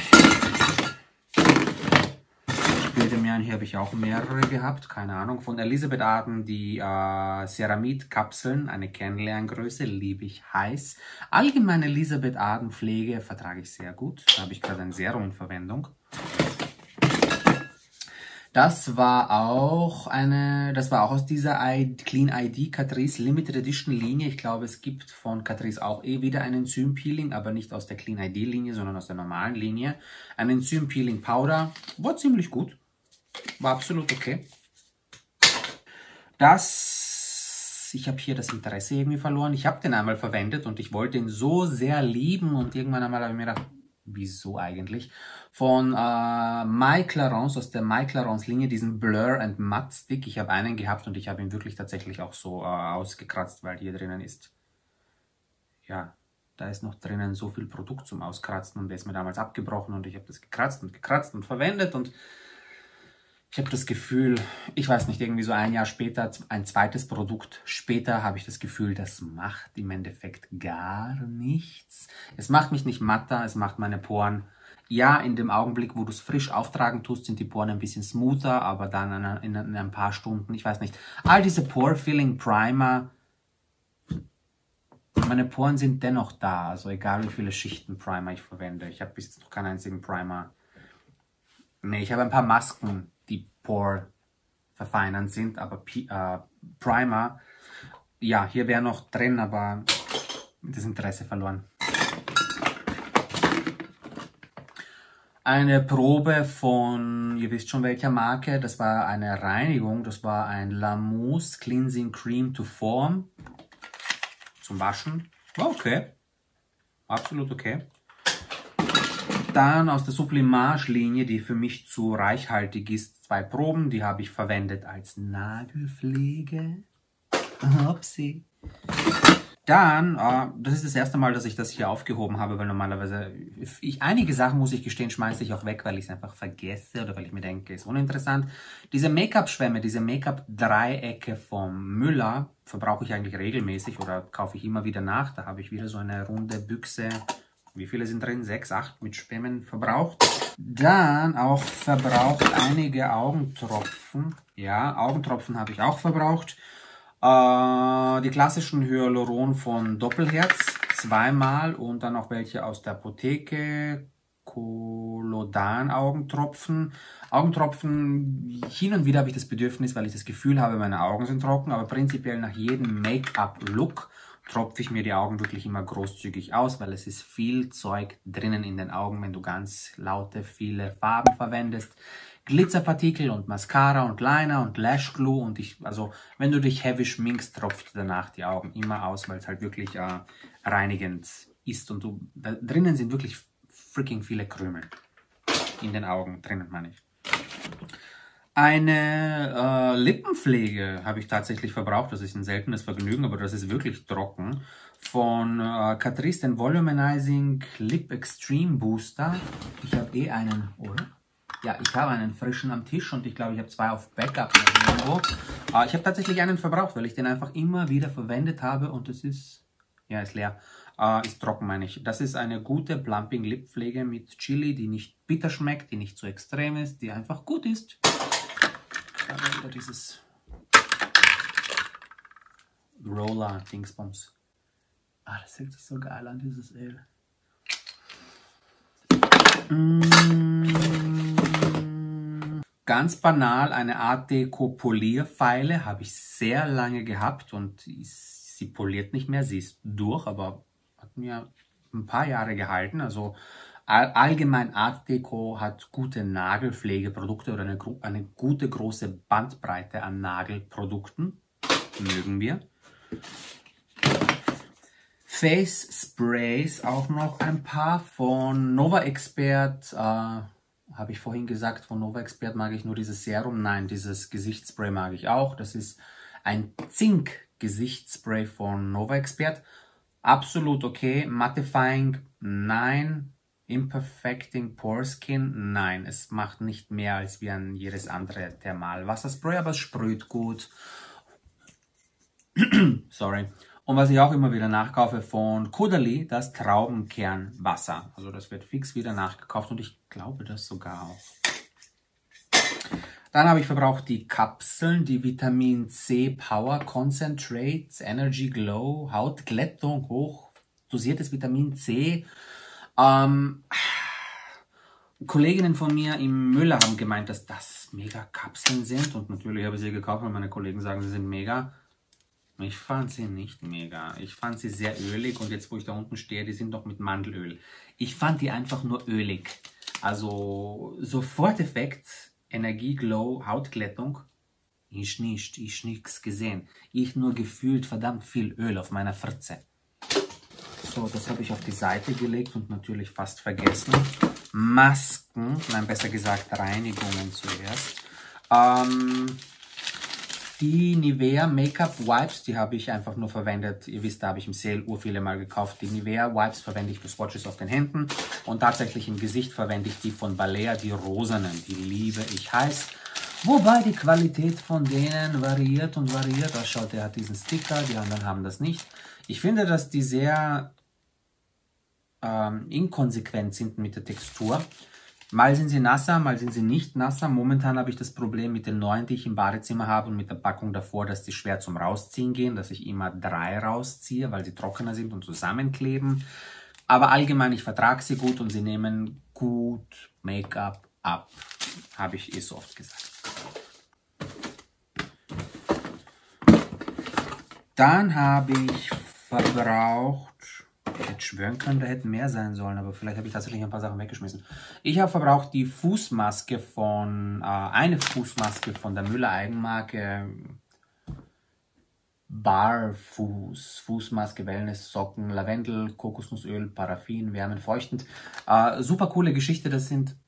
Hier habe ich auch mehrere gehabt, keine Ahnung. Von Elisabeth Arden die Ceramid-Kapseln, eine Kennenlerngröße, liebe ich heiß. Allgemeine Elisabeth Arden Pflege vertrage ich sehr gut. Da habe ich gerade ein Serum in Verwendung. Das war auch aus dieser Clean ID Catrice Limited Edition Linie. Ich glaube, es gibt von Catrice auch wieder ein Enzym-Peeling, aber nicht aus der Clean ID Linie, sondern aus der normalen Linie. Ein Enzym-Peeling Powder. War ziemlich gut. War absolut okay. Ich habe hier das Interesse irgendwie verloren. Ich habe den einmal verwendet und ich wollte ihn so sehr lieben und irgendwann einmal habe ich mir gedacht, wieso eigentlich? Von My Clarins, aus der My Clarins Linie, diesen Blur and Matte Stick. Ich habe einen gehabt und ich habe ihn wirklich tatsächlich auch so ausgekratzt, weil hier drinnen ist, ja, da ist noch drinnen so viel Produkt zum Auskratzen und der ist mir damals abgebrochen und ich habe das gekratzt und verwendet und ich habe das Gefühl, ich weiß nicht, irgendwie so ein Jahr später, ein zweites Produkt später, habe ich das Gefühl, das macht im Endeffekt gar nichts. Es macht mich nicht matter, es macht meine Poren. Ja, in dem Augenblick, wo du es frisch auftragen tust, sind die Poren ein bisschen smoother, aber dann in ein paar Stunden, ich weiß nicht. All diese Pore-Filling Primer, meine Poren sind dennoch da, also egal wie viele Schichten Primer ich verwende. Ich habe bis jetzt noch keinen einzigen Primer. Nee, ich habe ein paar Masken, die Pore verfeinern sind, aber Primer, ja, hier wäre noch drin, aber das Interesse verloren. Eine Probe von, ihr wisst schon welcher Marke, das war eine Reinigung, das war ein Lamousse Cleansing Cream to Form zum Waschen. War okay, absolut okay. Dann aus der Sublimage-Linie, die für mich zu reichhaltig ist, 2 Proben, die habe ich verwendet als Nagelpflege. Upsi. Dann, das ist das erste Mal, dass ich das hier aufgehoben habe, weil normalerweise, einige Sachen, muss ich gestehen, schmeiße ich auch weg, weil ich es einfach vergesse oder weil ich mir denke, ist uninteressant. Diese Make-up-Schwämme, diese Make-up-Dreiecke vom Müller verbrauche ich eigentlich regelmäßig oder kaufe ich immer wieder nach. Da habe ich wieder so eine runde Büchse. Wie viele sind drin? 6, 8 mit Schwämmen verbraucht. Dann auch verbraucht einige Augentropfen. Ja, Augentropfen habe ich auch verbraucht. Die klassischen Hyaluron von Doppelherz, 2-mal und dann auch welche aus der Apotheke. Colodan Augentropfen. Augentropfen, hin und wieder habe ich das Bedürfnis, weil ich das Gefühl habe, meine Augen sind trocken, aber prinzipiell nach jedem Make-up-Look tropfe ich mir die Augen wirklich immer großzügig aus, weil es ist viel Zeug drinnen in den Augen, wenn du ganz laute, viele Farben verwendest. Glitzerpartikel und Mascara und Liner und Lash Glue und also wenn du dich heavy schminkst, tropft danach die Augen immer aus, weil es halt wirklich reinigend ist und da drinnen sind wirklich freaking viele Krümel. In den Augen drinnen, meine ich. Eine Lippenpflege habe ich tatsächlich verbraucht. Das ist ein seltenes Vergnügen, aber das ist wirklich trocken. Von Catrice, den Volumizing Lip Extreme Booster. Ich habe einen, oder? Ja, ich habe einen frischen am Tisch und ich glaube, ich habe 2 auf Backup. Ich habe tatsächlich einen verbraucht, weil ich den einfach immer wieder verwendet habe und es ist, ja, ist leer. Ist trocken, meine ich. Das ist eine gute Plumping Lipppflege mit Chili, die nicht bitter schmeckt, die nicht zu extrem ist, die einfach gut ist. Da wieder dieses Roller Dingsbums. Das hört sich so geil an, dieses Öl. Ganz banal, eine Art Deco Polierfeile habe ich sehr lange gehabt und sie poliert nicht mehr, sie ist durch, aber hat mir ein paar Jahre gehalten. Also allgemein Art Deco hat gute Nagelpflegeprodukte oder eine gute große Bandbreite an Nagelprodukten. Mögen wir. Face Sprays auch noch ein paar von Nova Expert. Habe ich vorhin gesagt, von Nova Expert mag ich nur dieses Serum. Nein, dieses Gesichtsspray mag ich auch. Das ist ein Zink-Gesichtsspray von Nova Expert. Absolut okay. Mattifying, nein. Imperfecting Pore Skin, nein. Es macht nicht mehr als wie ein jedes andere Thermalwasserspray, aber es sprüht gut. Sorry. Und was ich auch immer wieder nachkaufe von Caudalie, das Traubenkernwasser. Also das wird fix wieder nachgekauft und ich glaube das sogar auch. Dann habe ich verbraucht die Kapseln, die Vitamin C Power Concentrates, Energy Glow, Hautglättung, hochdosiertes Vitamin C. Kolleginnen von mir im Müller haben gemeint, dass das mega Kapseln sind. Und natürlich habe ich sie gekauft, weil meine Kollegen sagen, sie sind mega. Ich fand sie nicht mega. Ich fand sie sehr ölig. Und jetzt, wo ich da unten stehe, die sind noch mit Mandelöl. Ich fand die einfach nur ölig. Also Soforteffekt, Energie, Glow, Hautglättung. Ich nichts gesehen. Ich nur gefühlt verdammt viel Öl auf meiner Fritze. So, das habe ich auf die Seite gelegt und natürlich fast vergessen. Masken, nein, besser gesagt Reinigungen zuerst. Die Nivea Make-up Wipes, die habe ich einfach nur verwendet. Ihr wisst, da habe ich im Sale viele Mal gekauft. Die Nivea Wipes verwende ich für Swatches auf den Händen. Und tatsächlich im Gesicht verwende ich die von Balea, die rosanen. Die liebe ich heiß. Wobei die Qualität von denen variiert und variiert. Da schaut, der hat diesen Sticker, die anderen haben das nicht. Ich finde, dass die sehr inkonsequent sind mit der Textur. Mal sind sie nasser, mal sind sie nicht nasser. Momentan habe ich das Problem mit den neuen, die ich im Badezimmer habe und mit der Packung davor, dass die schwer zum Rausziehen gehen, dass ich immer 3 rausziehe, weil sie trockener sind und zusammenkleben. Aber allgemein, ich vertrage sie gut und sie nehmen gut Make-up ab. Habe ich so oft gesagt. Dann habe ich verbraucht, ich hätte schwören können, da hätten mehr sein sollen, aber vielleicht habe ich tatsächlich ein paar Sachen weggeschmissen. Ich habe verbraucht die Fußmaske von, eine Fußmaske von der Müller Eigenmarke Barfuß, Fußmaske, Wellness, Socken, Lavendel, Kokosnussöl, Paraffin, wärmend, super coole Geschichte, das sind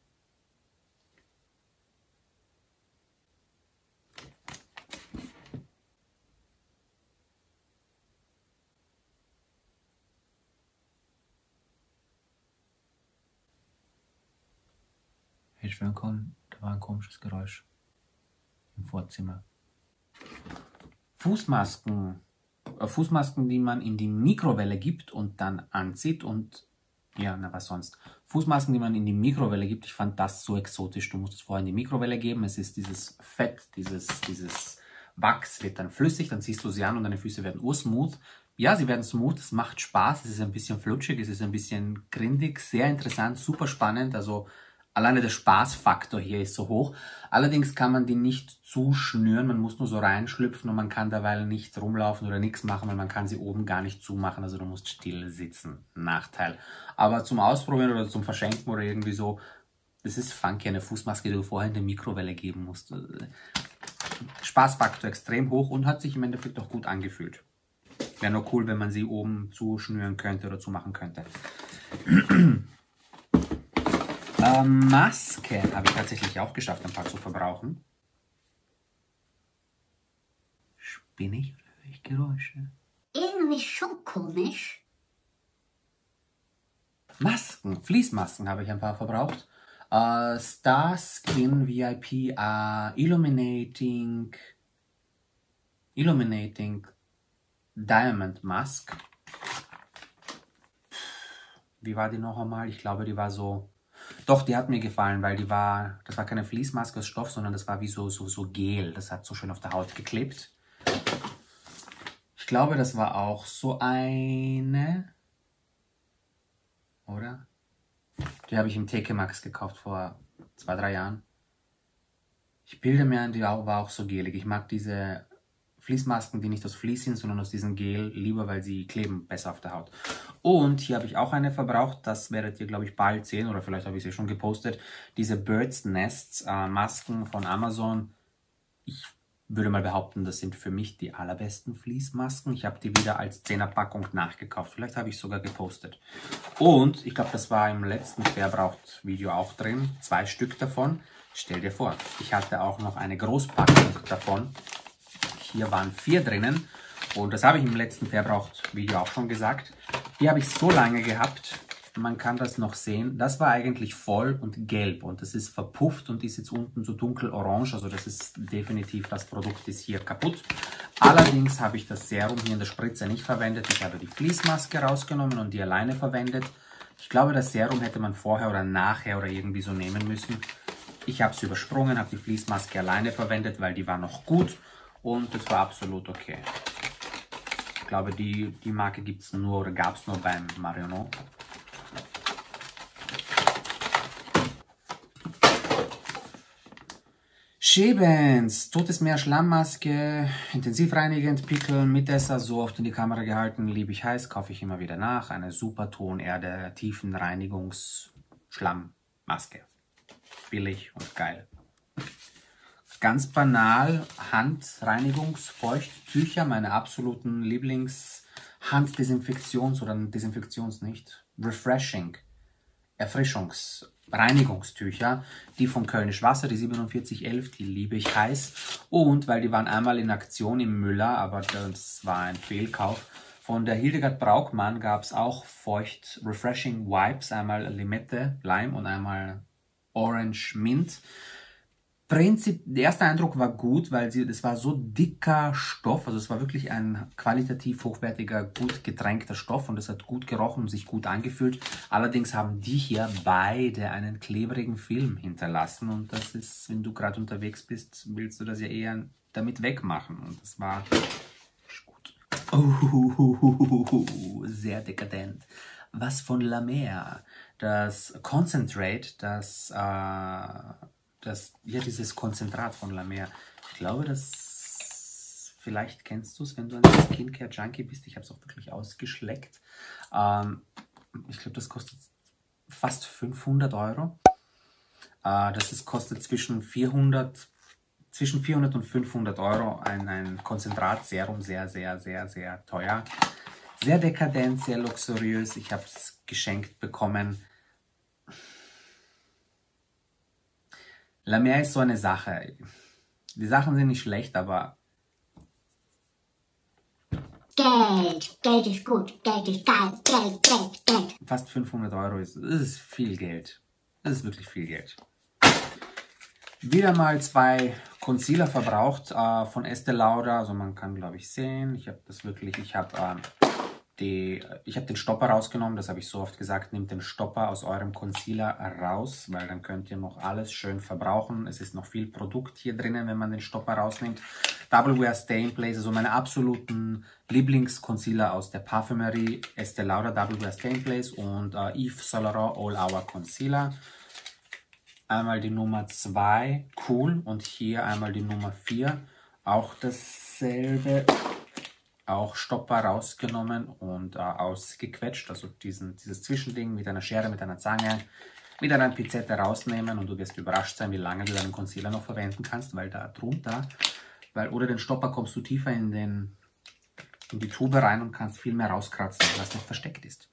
hätte schwören können, da war ein komisches Geräusch im Vorzimmer. Fußmasken, die man in die Mikrowelle gibt und dann anzieht und, ja, na was sonst. Fußmasken, die man in die Mikrowelle gibt, ich fand das so exotisch. Du musst es vorher in die Mikrowelle geben, es ist dieses Fett, dieses Wachs wird dann flüssig, dann ziehst du sie an und deine Füße werden ursmooth. Ja, sie werden smooth, es macht Spaß, es ist ein bisschen flutschig, es ist ein bisschen grindig, sehr interessant, super spannend, also alleine der Spaßfaktor hier ist so hoch. Allerdings kann man die nicht zuschnüren, man muss nur so reinschlüpfen und man kann derweil nicht rumlaufen oder nichts machen, weil man kann sie oben gar nicht zumachen, also du musst still sitzen. Nachteil. Aber zum Ausprobieren oder zum Verschenken oder irgendwie so, das ist funky, eine Fußmaske, die du vorher in die Mikrowelle geben musst. Spaßfaktor extrem hoch und hat sich im Endeffekt auch gut angefühlt. Wäre nur cool, wenn man sie oben zuschnüren könnte oder zumachen könnte. Maske habe ich tatsächlich auch geschafft, ein paar zu verbrauchen. Spinne ich oder höre ich Geräusche? Irgendwie schon komisch. Masken, Fließmasken habe ich ein paar verbraucht. Star Skin VIP Illuminating Diamond Mask. Wie war die noch einmal? Ich glaube, die war so... Doch, die hat mir gefallen, weil das war keine Fließmaske aus Stoff, sondern das war wie so Gel. Das hat so schön auf der Haut geklebt. Ich glaube, das war auch so eine, oder? Die habe ich im TK Maxx gekauft vor 2, 3 Jahren. Ich bilde mir ein, die war auch so gelig. Ich mag diese Fließmasken, die nicht aus Vlies sind, sondern aus diesem Gel, lieber, weil sie kleben besser auf der Haut. Und hier habe ich auch eine verbraucht, das werdet ihr, glaube ich, bald sehen, oder vielleicht habe ich sie schon gepostet. Diese Bird's Nests Masken von Amazon. Ich würde mal behaupten, das sind für mich die allerbesten Fließmasken. Ich habe die wieder als 10er-Packung nachgekauft. Vielleicht habe ich sogar gepostet. Und ich glaube, das war im letzten Verbraucht-Video auch drin. 2 Stück davon. Stell dir vor, ich hatte auch noch eine Großpackung davon. Hier waren 4 drinnen und das habe ich im letzten Verbraucht-Video auch schon gesagt. Die habe ich so lange gehabt, man kann das noch sehen. Das war eigentlich voll und gelb und das ist verpufft und ist jetzt unten so dunkel-orange. Also das ist definitiv, das Produkt ist hier kaputt. Allerdings habe ich das Serum hier in der Spritze nicht verwendet. Ich habe die Fließmaske rausgenommen und die alleine verwendet. Ich glaube, das Serum hätte man vorher oder nachher oder irgendwie so nehmen müssen. Ich habe es übersprungen, habe die Fließmaske alleine verwendet, weil die war noch gut. Und das war absolut okay. Ich glaube, die Marke gibt es nur oder gab es nur beim Marionneau. Schäbens, Totes Meer Schlammmaske, intensivreinigend, Pickel, Mitesser, so oft in die Kamera gehalten, liebe ich heiß, kaufe ich immer wieder nach. Eine super Tonerde, Tiefenreinigungs-Schlammmaske. Billig und geil. Ganz banal, Handreinigungsfeuchttücher, meine absoluten Lieblings-Handdesinfektions- oder Desinfektions nicht, Reinigungstücher, die von Kölnisch Wasser, die 4711, die liebe ich heiß. Und weil die waren einmal in Aktion im Müller, aber das war ein Fehlkauf. Von der Hildegard Braukmann gab es auch feucht Refreshing Wipes, einmal Limette, Lime und einmal Orange Mint. Der erste Eindruck war gut, weil das war so dicker Stoff, also es war wirklich ein qualitativ hochwertiger, gut getränkter Stoff und es hat gut gerochen und sich gut angefühlt. Allerdings haben die hier beide einen klebrigen Film hinterlassen und das ist, wenn du gerade unterwegs bist, willst du das ja eher damit wegmachen und das war gut. Sehr dekadent. Was von La Mer, das Concentrate, dieses Konzentrat von La Mer. Ich glaube, vielleicht kennst du es, wenn du ein Skincare-Junkie bist. Ich habe es auch wirklich ausgeschleckt. Ich glaube, das kostet fast 500 Euro. Kostet zwischen 400 und 500 Euro. Ein Konzentratserum, sehr, sehr, sehr, sehr teuer. Sehr dekadent, sehr luxuriös. Ich habe es geschenkt bekommen. La Mer ist so eine Sache. Die Sachen sind nicht schlecht, aber... Geld. Geld ist gut. Geld ist geil. Geld, Geld, Geld. Fast 500 Euro das ist viel Geld. Das ist wirklich viel Geld. Wieder mal 2 Concealer verbraucht von Estée Lauder. Also man kann, glaube ich, sehen. Ich habe den Stopper rausgenommen, das habe ich so oft gesagt, nehmt den Stopper aus eurem Concealer raus, weil dann könnt ihr noch alles schön verbrauchen. Es ist noch viel Produkt hier drinnen, wenn man den Stopper rausnimmt. Double Wear Stay in Place, also meine absoluten Lieblings-Concealer aus der Parfümerie, Estée Lauder Double Wear Stay in Place und Yves Saint Laurent All Hour Concealer. Einmal die Nummer 2, cool, und hier einmal die Nummer 4, auch dasselbe. Auch Stopper rausgenommen und ausgequetscht, also dieses Zwischending mit einer Schere, mit einer Zange, mit einer Pinzette rausnehmen und du wirst überrascht sein, wie lange du deinen Concealer noch verwenden kannst, weil da drunter, ohne den Stopper kommst du tiefer in die Tube rein und kannst viel mehr rauskratzen, was noch versteckt ist.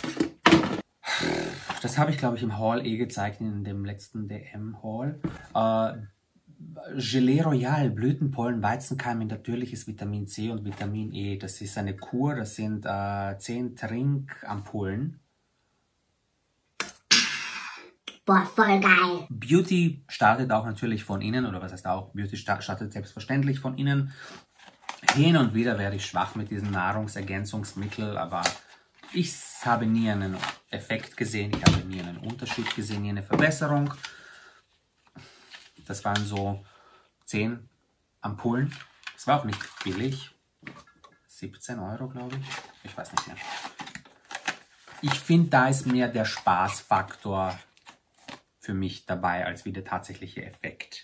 Das habe ich, glaube ich, im Haul gezeigt, in dem letzten DM-Haul. Gelee Royal, Blütenpollen, Weizenkeim, natürliches Vitamin C und Vitamin E. Das ist eine Kur, das sind 10 Trinkampullen. Boah, voll geil. Beauty startet auch natürlich von innen, oder was heißt auch, Beauty startet selbstverständlich von innen. Hin und wieder werde ich schwach mit diesen Nahrungsergänzungsmitteln, aber ich habe nie einen Effekt gesehen, ich habe nie einen Unterschied gesehen, nie eine Verbesserung. Das waren so 10 Ampullen. Das war auch nicht billig. 17 Euro, glaube ich. Ich weiß nicht mehr. Ich finde, da ist mehr der Spaßfaktor für mich dabei, als wie der tatsächliche Effekt.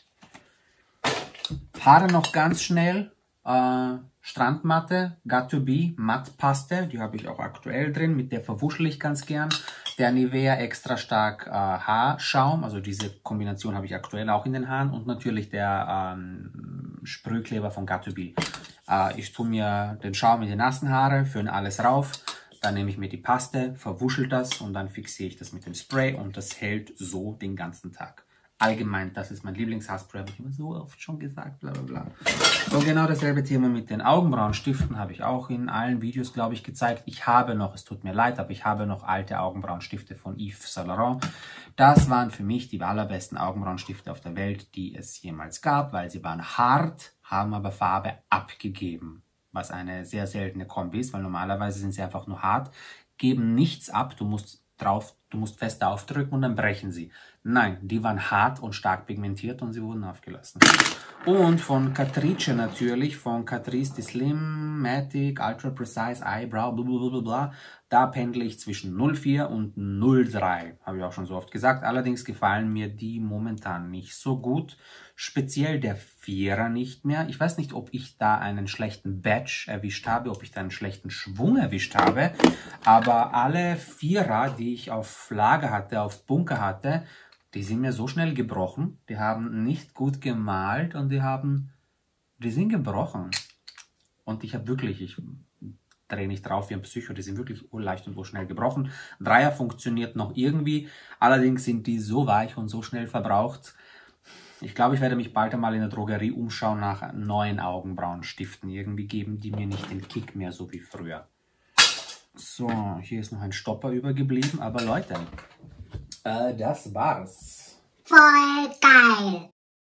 Haare noch ganz schnell. Strandmatte, Got2b, Mattpaste, die habe ich auch aktuell drin, mit der verwuschel ich ganz gern. Der Nivea extra stark Haarschaum, also diese Kombination habe ich aktuell auch in den Haaren und natürlich der Sprühkleber von Got2b. Ich tue mir den Schaum in die nassen Haare, föhne alles rauf, dann nehme ich mir die Paste, verwuschel das und dann fixiere ich das mit dem Spray und das hält so den ganzen Tag. Allgemein, das ist mein Lieblingshaarspray, habe ich immer so oft schon gesagt, bla bla bla. Und genau dasselbe Thema mit den Augenbrauenstiften habe ich auch in allen Videos, glaube ich, gezeigt. Ich habe noch, es tut mir leid, aber ich habe noch alte Augenbrauenstifte von Yves Saint Laurent. Das waren für mich die allerbesten Augenbrauenstifte auf der Welt, die es jemals gab, weil sie waren hart, haben aber Farbe abgegeben. Was eine sehr seltene Kombi ist, weil normalerweise sind sie einfach nur hart, geben nichts ab, du musst fest aufdrücken und dann brechen sie. Nein, die waren hart und stark pigmentiert und sie wurden aufgelassen. Und von Catrice natürlich, von Catrice die Slim Matic Ultra Precise Eyebrow, blablabla. Da pendle ich zwischen 0,4 und 0,3, habe ich auch schon so oft gesagt. Allerdings gefallen mir die momentan nicht so gut, speziell der 4er nicht mehr. Ich weiß nicht, ob ich da einen schlechten Batch erwischt habe, ob ich da einen schlechten Schwung erwischt habe, aber alle 4er, die ich auf Lager hatte, auf Bunker hatte, die sind mir so schnell gebrochen, die haben nicht gut gemalt und die sind gebrochen. Und ich drehe nicht drauf wie ein Psycho, die sind wirklich urleicht und urschnell gebrochen. 3er funktioniert noch irgendwie, allerdings sind die so weich und so schnell verbraucht. Ich glaube, ich werde mich bald einmal in der Drogerie umschauen nach neuen Augenbrauenstiften. Irgendwie geben die mir nicht den Kick mehr, so wie früher. So, hier ist noch ein Stopper übergeblieben, aber Leute, das war's. Voll geil.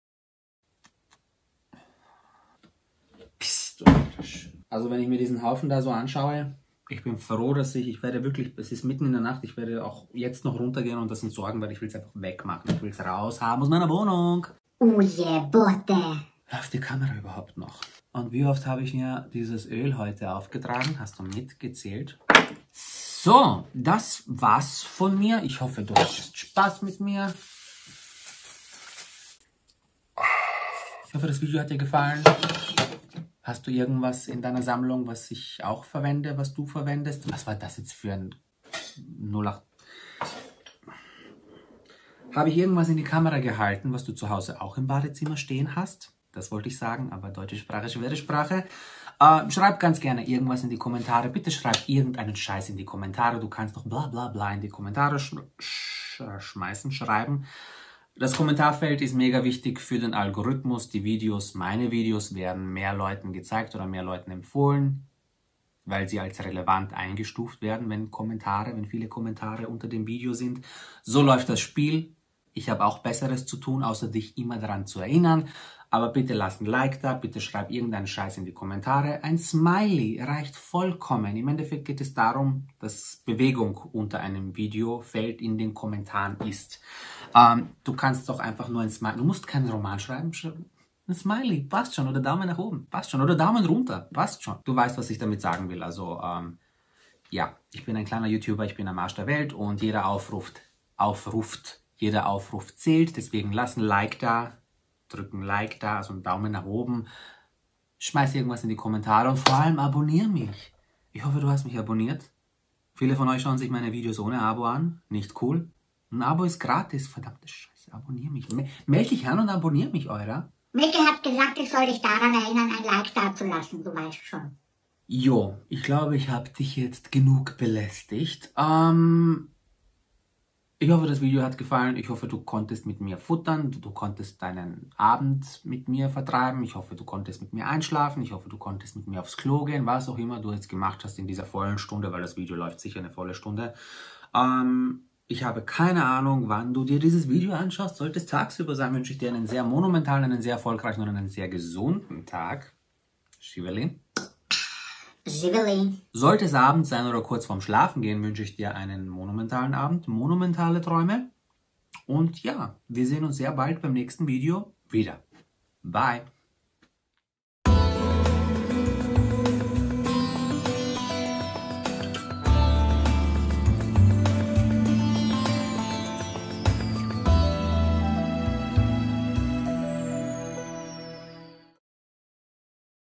Psst, also wenn ich mir diesen Haufen da so anschaue, ich bin froh, dass ich werde wirklich, es ist mitten in der Nacht, ich werde auch jetzt noch runtergehen und das entsorgen, weil ich will es einfach wegmachen. Ich will es raushaben aus meiner Wohnung. Uje Butte. Läuft die Kamera überhaupt noch? Und wie oft habe ich mir dieses Öl heute aufgetragen? Hast du mitgezählt? So, das war's von mir. Ich hoffe, du hattest Spaß mit mir. Ich hoffe, das Video hat dir gefallen. Hast du irgendwas in deiner Sammlung, was ich auch verwende, was du verwendest? Was war das jetzt für ein 08? Habe ich irgendwas in die Kamera gehalten, was du zu Hause auch im Badezimmer stehen hast? Das wollte ich sagen, aber deutsche Sprache, schwere Sprache. Schreib ganz gerne irgendwas in die Kommentare. Bitte schreib irgendeinen Scheiß in die Kommentare. Du kannst doch bla bla bla in die Kommentare schreiben. Das Kommentarfeld ist mega wichtig für den Algorithmus. Die Videos, meine Videos, werden mehr Leuten gezeigt oder mehr Leuten empfohlen, weil sie als relevant eingestuft werden, wenn viele Kommentare unter dem Video sind. So läuft das Spiel. Ich habe auch Besseres zu tun, außer dich immer daran zu erinnern. Aber bitte lass ein Like da, bitte schreib irgendeinen Scheiß in die Kommentare. Ein Smiley reicht vollkommen. Im Endeffekt geht es darum, dass Bewegung unter einem Videofeld in den Kommentaren ist. Du kannst doch einfach nur ein Smiley, du musst keinen Roman schreiben. Ein Smiley, passt schon. Oder Daumen nach oben, passt schon. Oder Daumen runter, passt schon. Du weißt, was ich damit sagen will. Also, ja, ich bin ein kleiner YouTuber, ich bin am Arsch der Welt und jeder Aufruf zählt. Deswegen lass ein Like da. Drück ein Like da, also einen Daumen nach oben, schmeiß irgendwas in die Kommentare und vor allem abonniere mich. Ich hoffe, du hast mich abonniert. Viele von euch schauen sich meine Videos ohne Abo an. Nicht cool. Ein Abo ist gratis. Verdammte Scheiße, abonniere mich. Meld dich an und abonniere mich, eurer. Micke hat gesagt, ich soll dich daran erinnern, ein Like dazulassen, du weißt schon. Jo, ich glaube, ich habe dich jetzt genug belästigt. Ich hoffe, das Video hat gefallen. Ich hoffe, du konntest mit mir futtern. Du konntest deinen Abend mit mir vertreiben. Ich hoffe, du konntest mit mir einschlafen. Ich hoffe, du konntest mit mir aufs Klo gehen. Was auch immer du jetzt gemacht hast in dieser vollen Stunde, weil das Video läuft sicher eine volle Stunde. Ich habe keine Ahnung, wann du dir dieses Video anschaust. Sollte es tagsüber sein, wünsche ich dir einen sehr monumentalen, einen sehr erfolgreichen und einen sehr gesunden Tag. Schieberlin. Sollte es abends sein oder kurz vorm Schlafen gehen, wünsche ich dir einen monumentalen Abend, monumentale Träume. Und ja, wir sehen uns sehr bald beim nächsten Video wieder. Bye.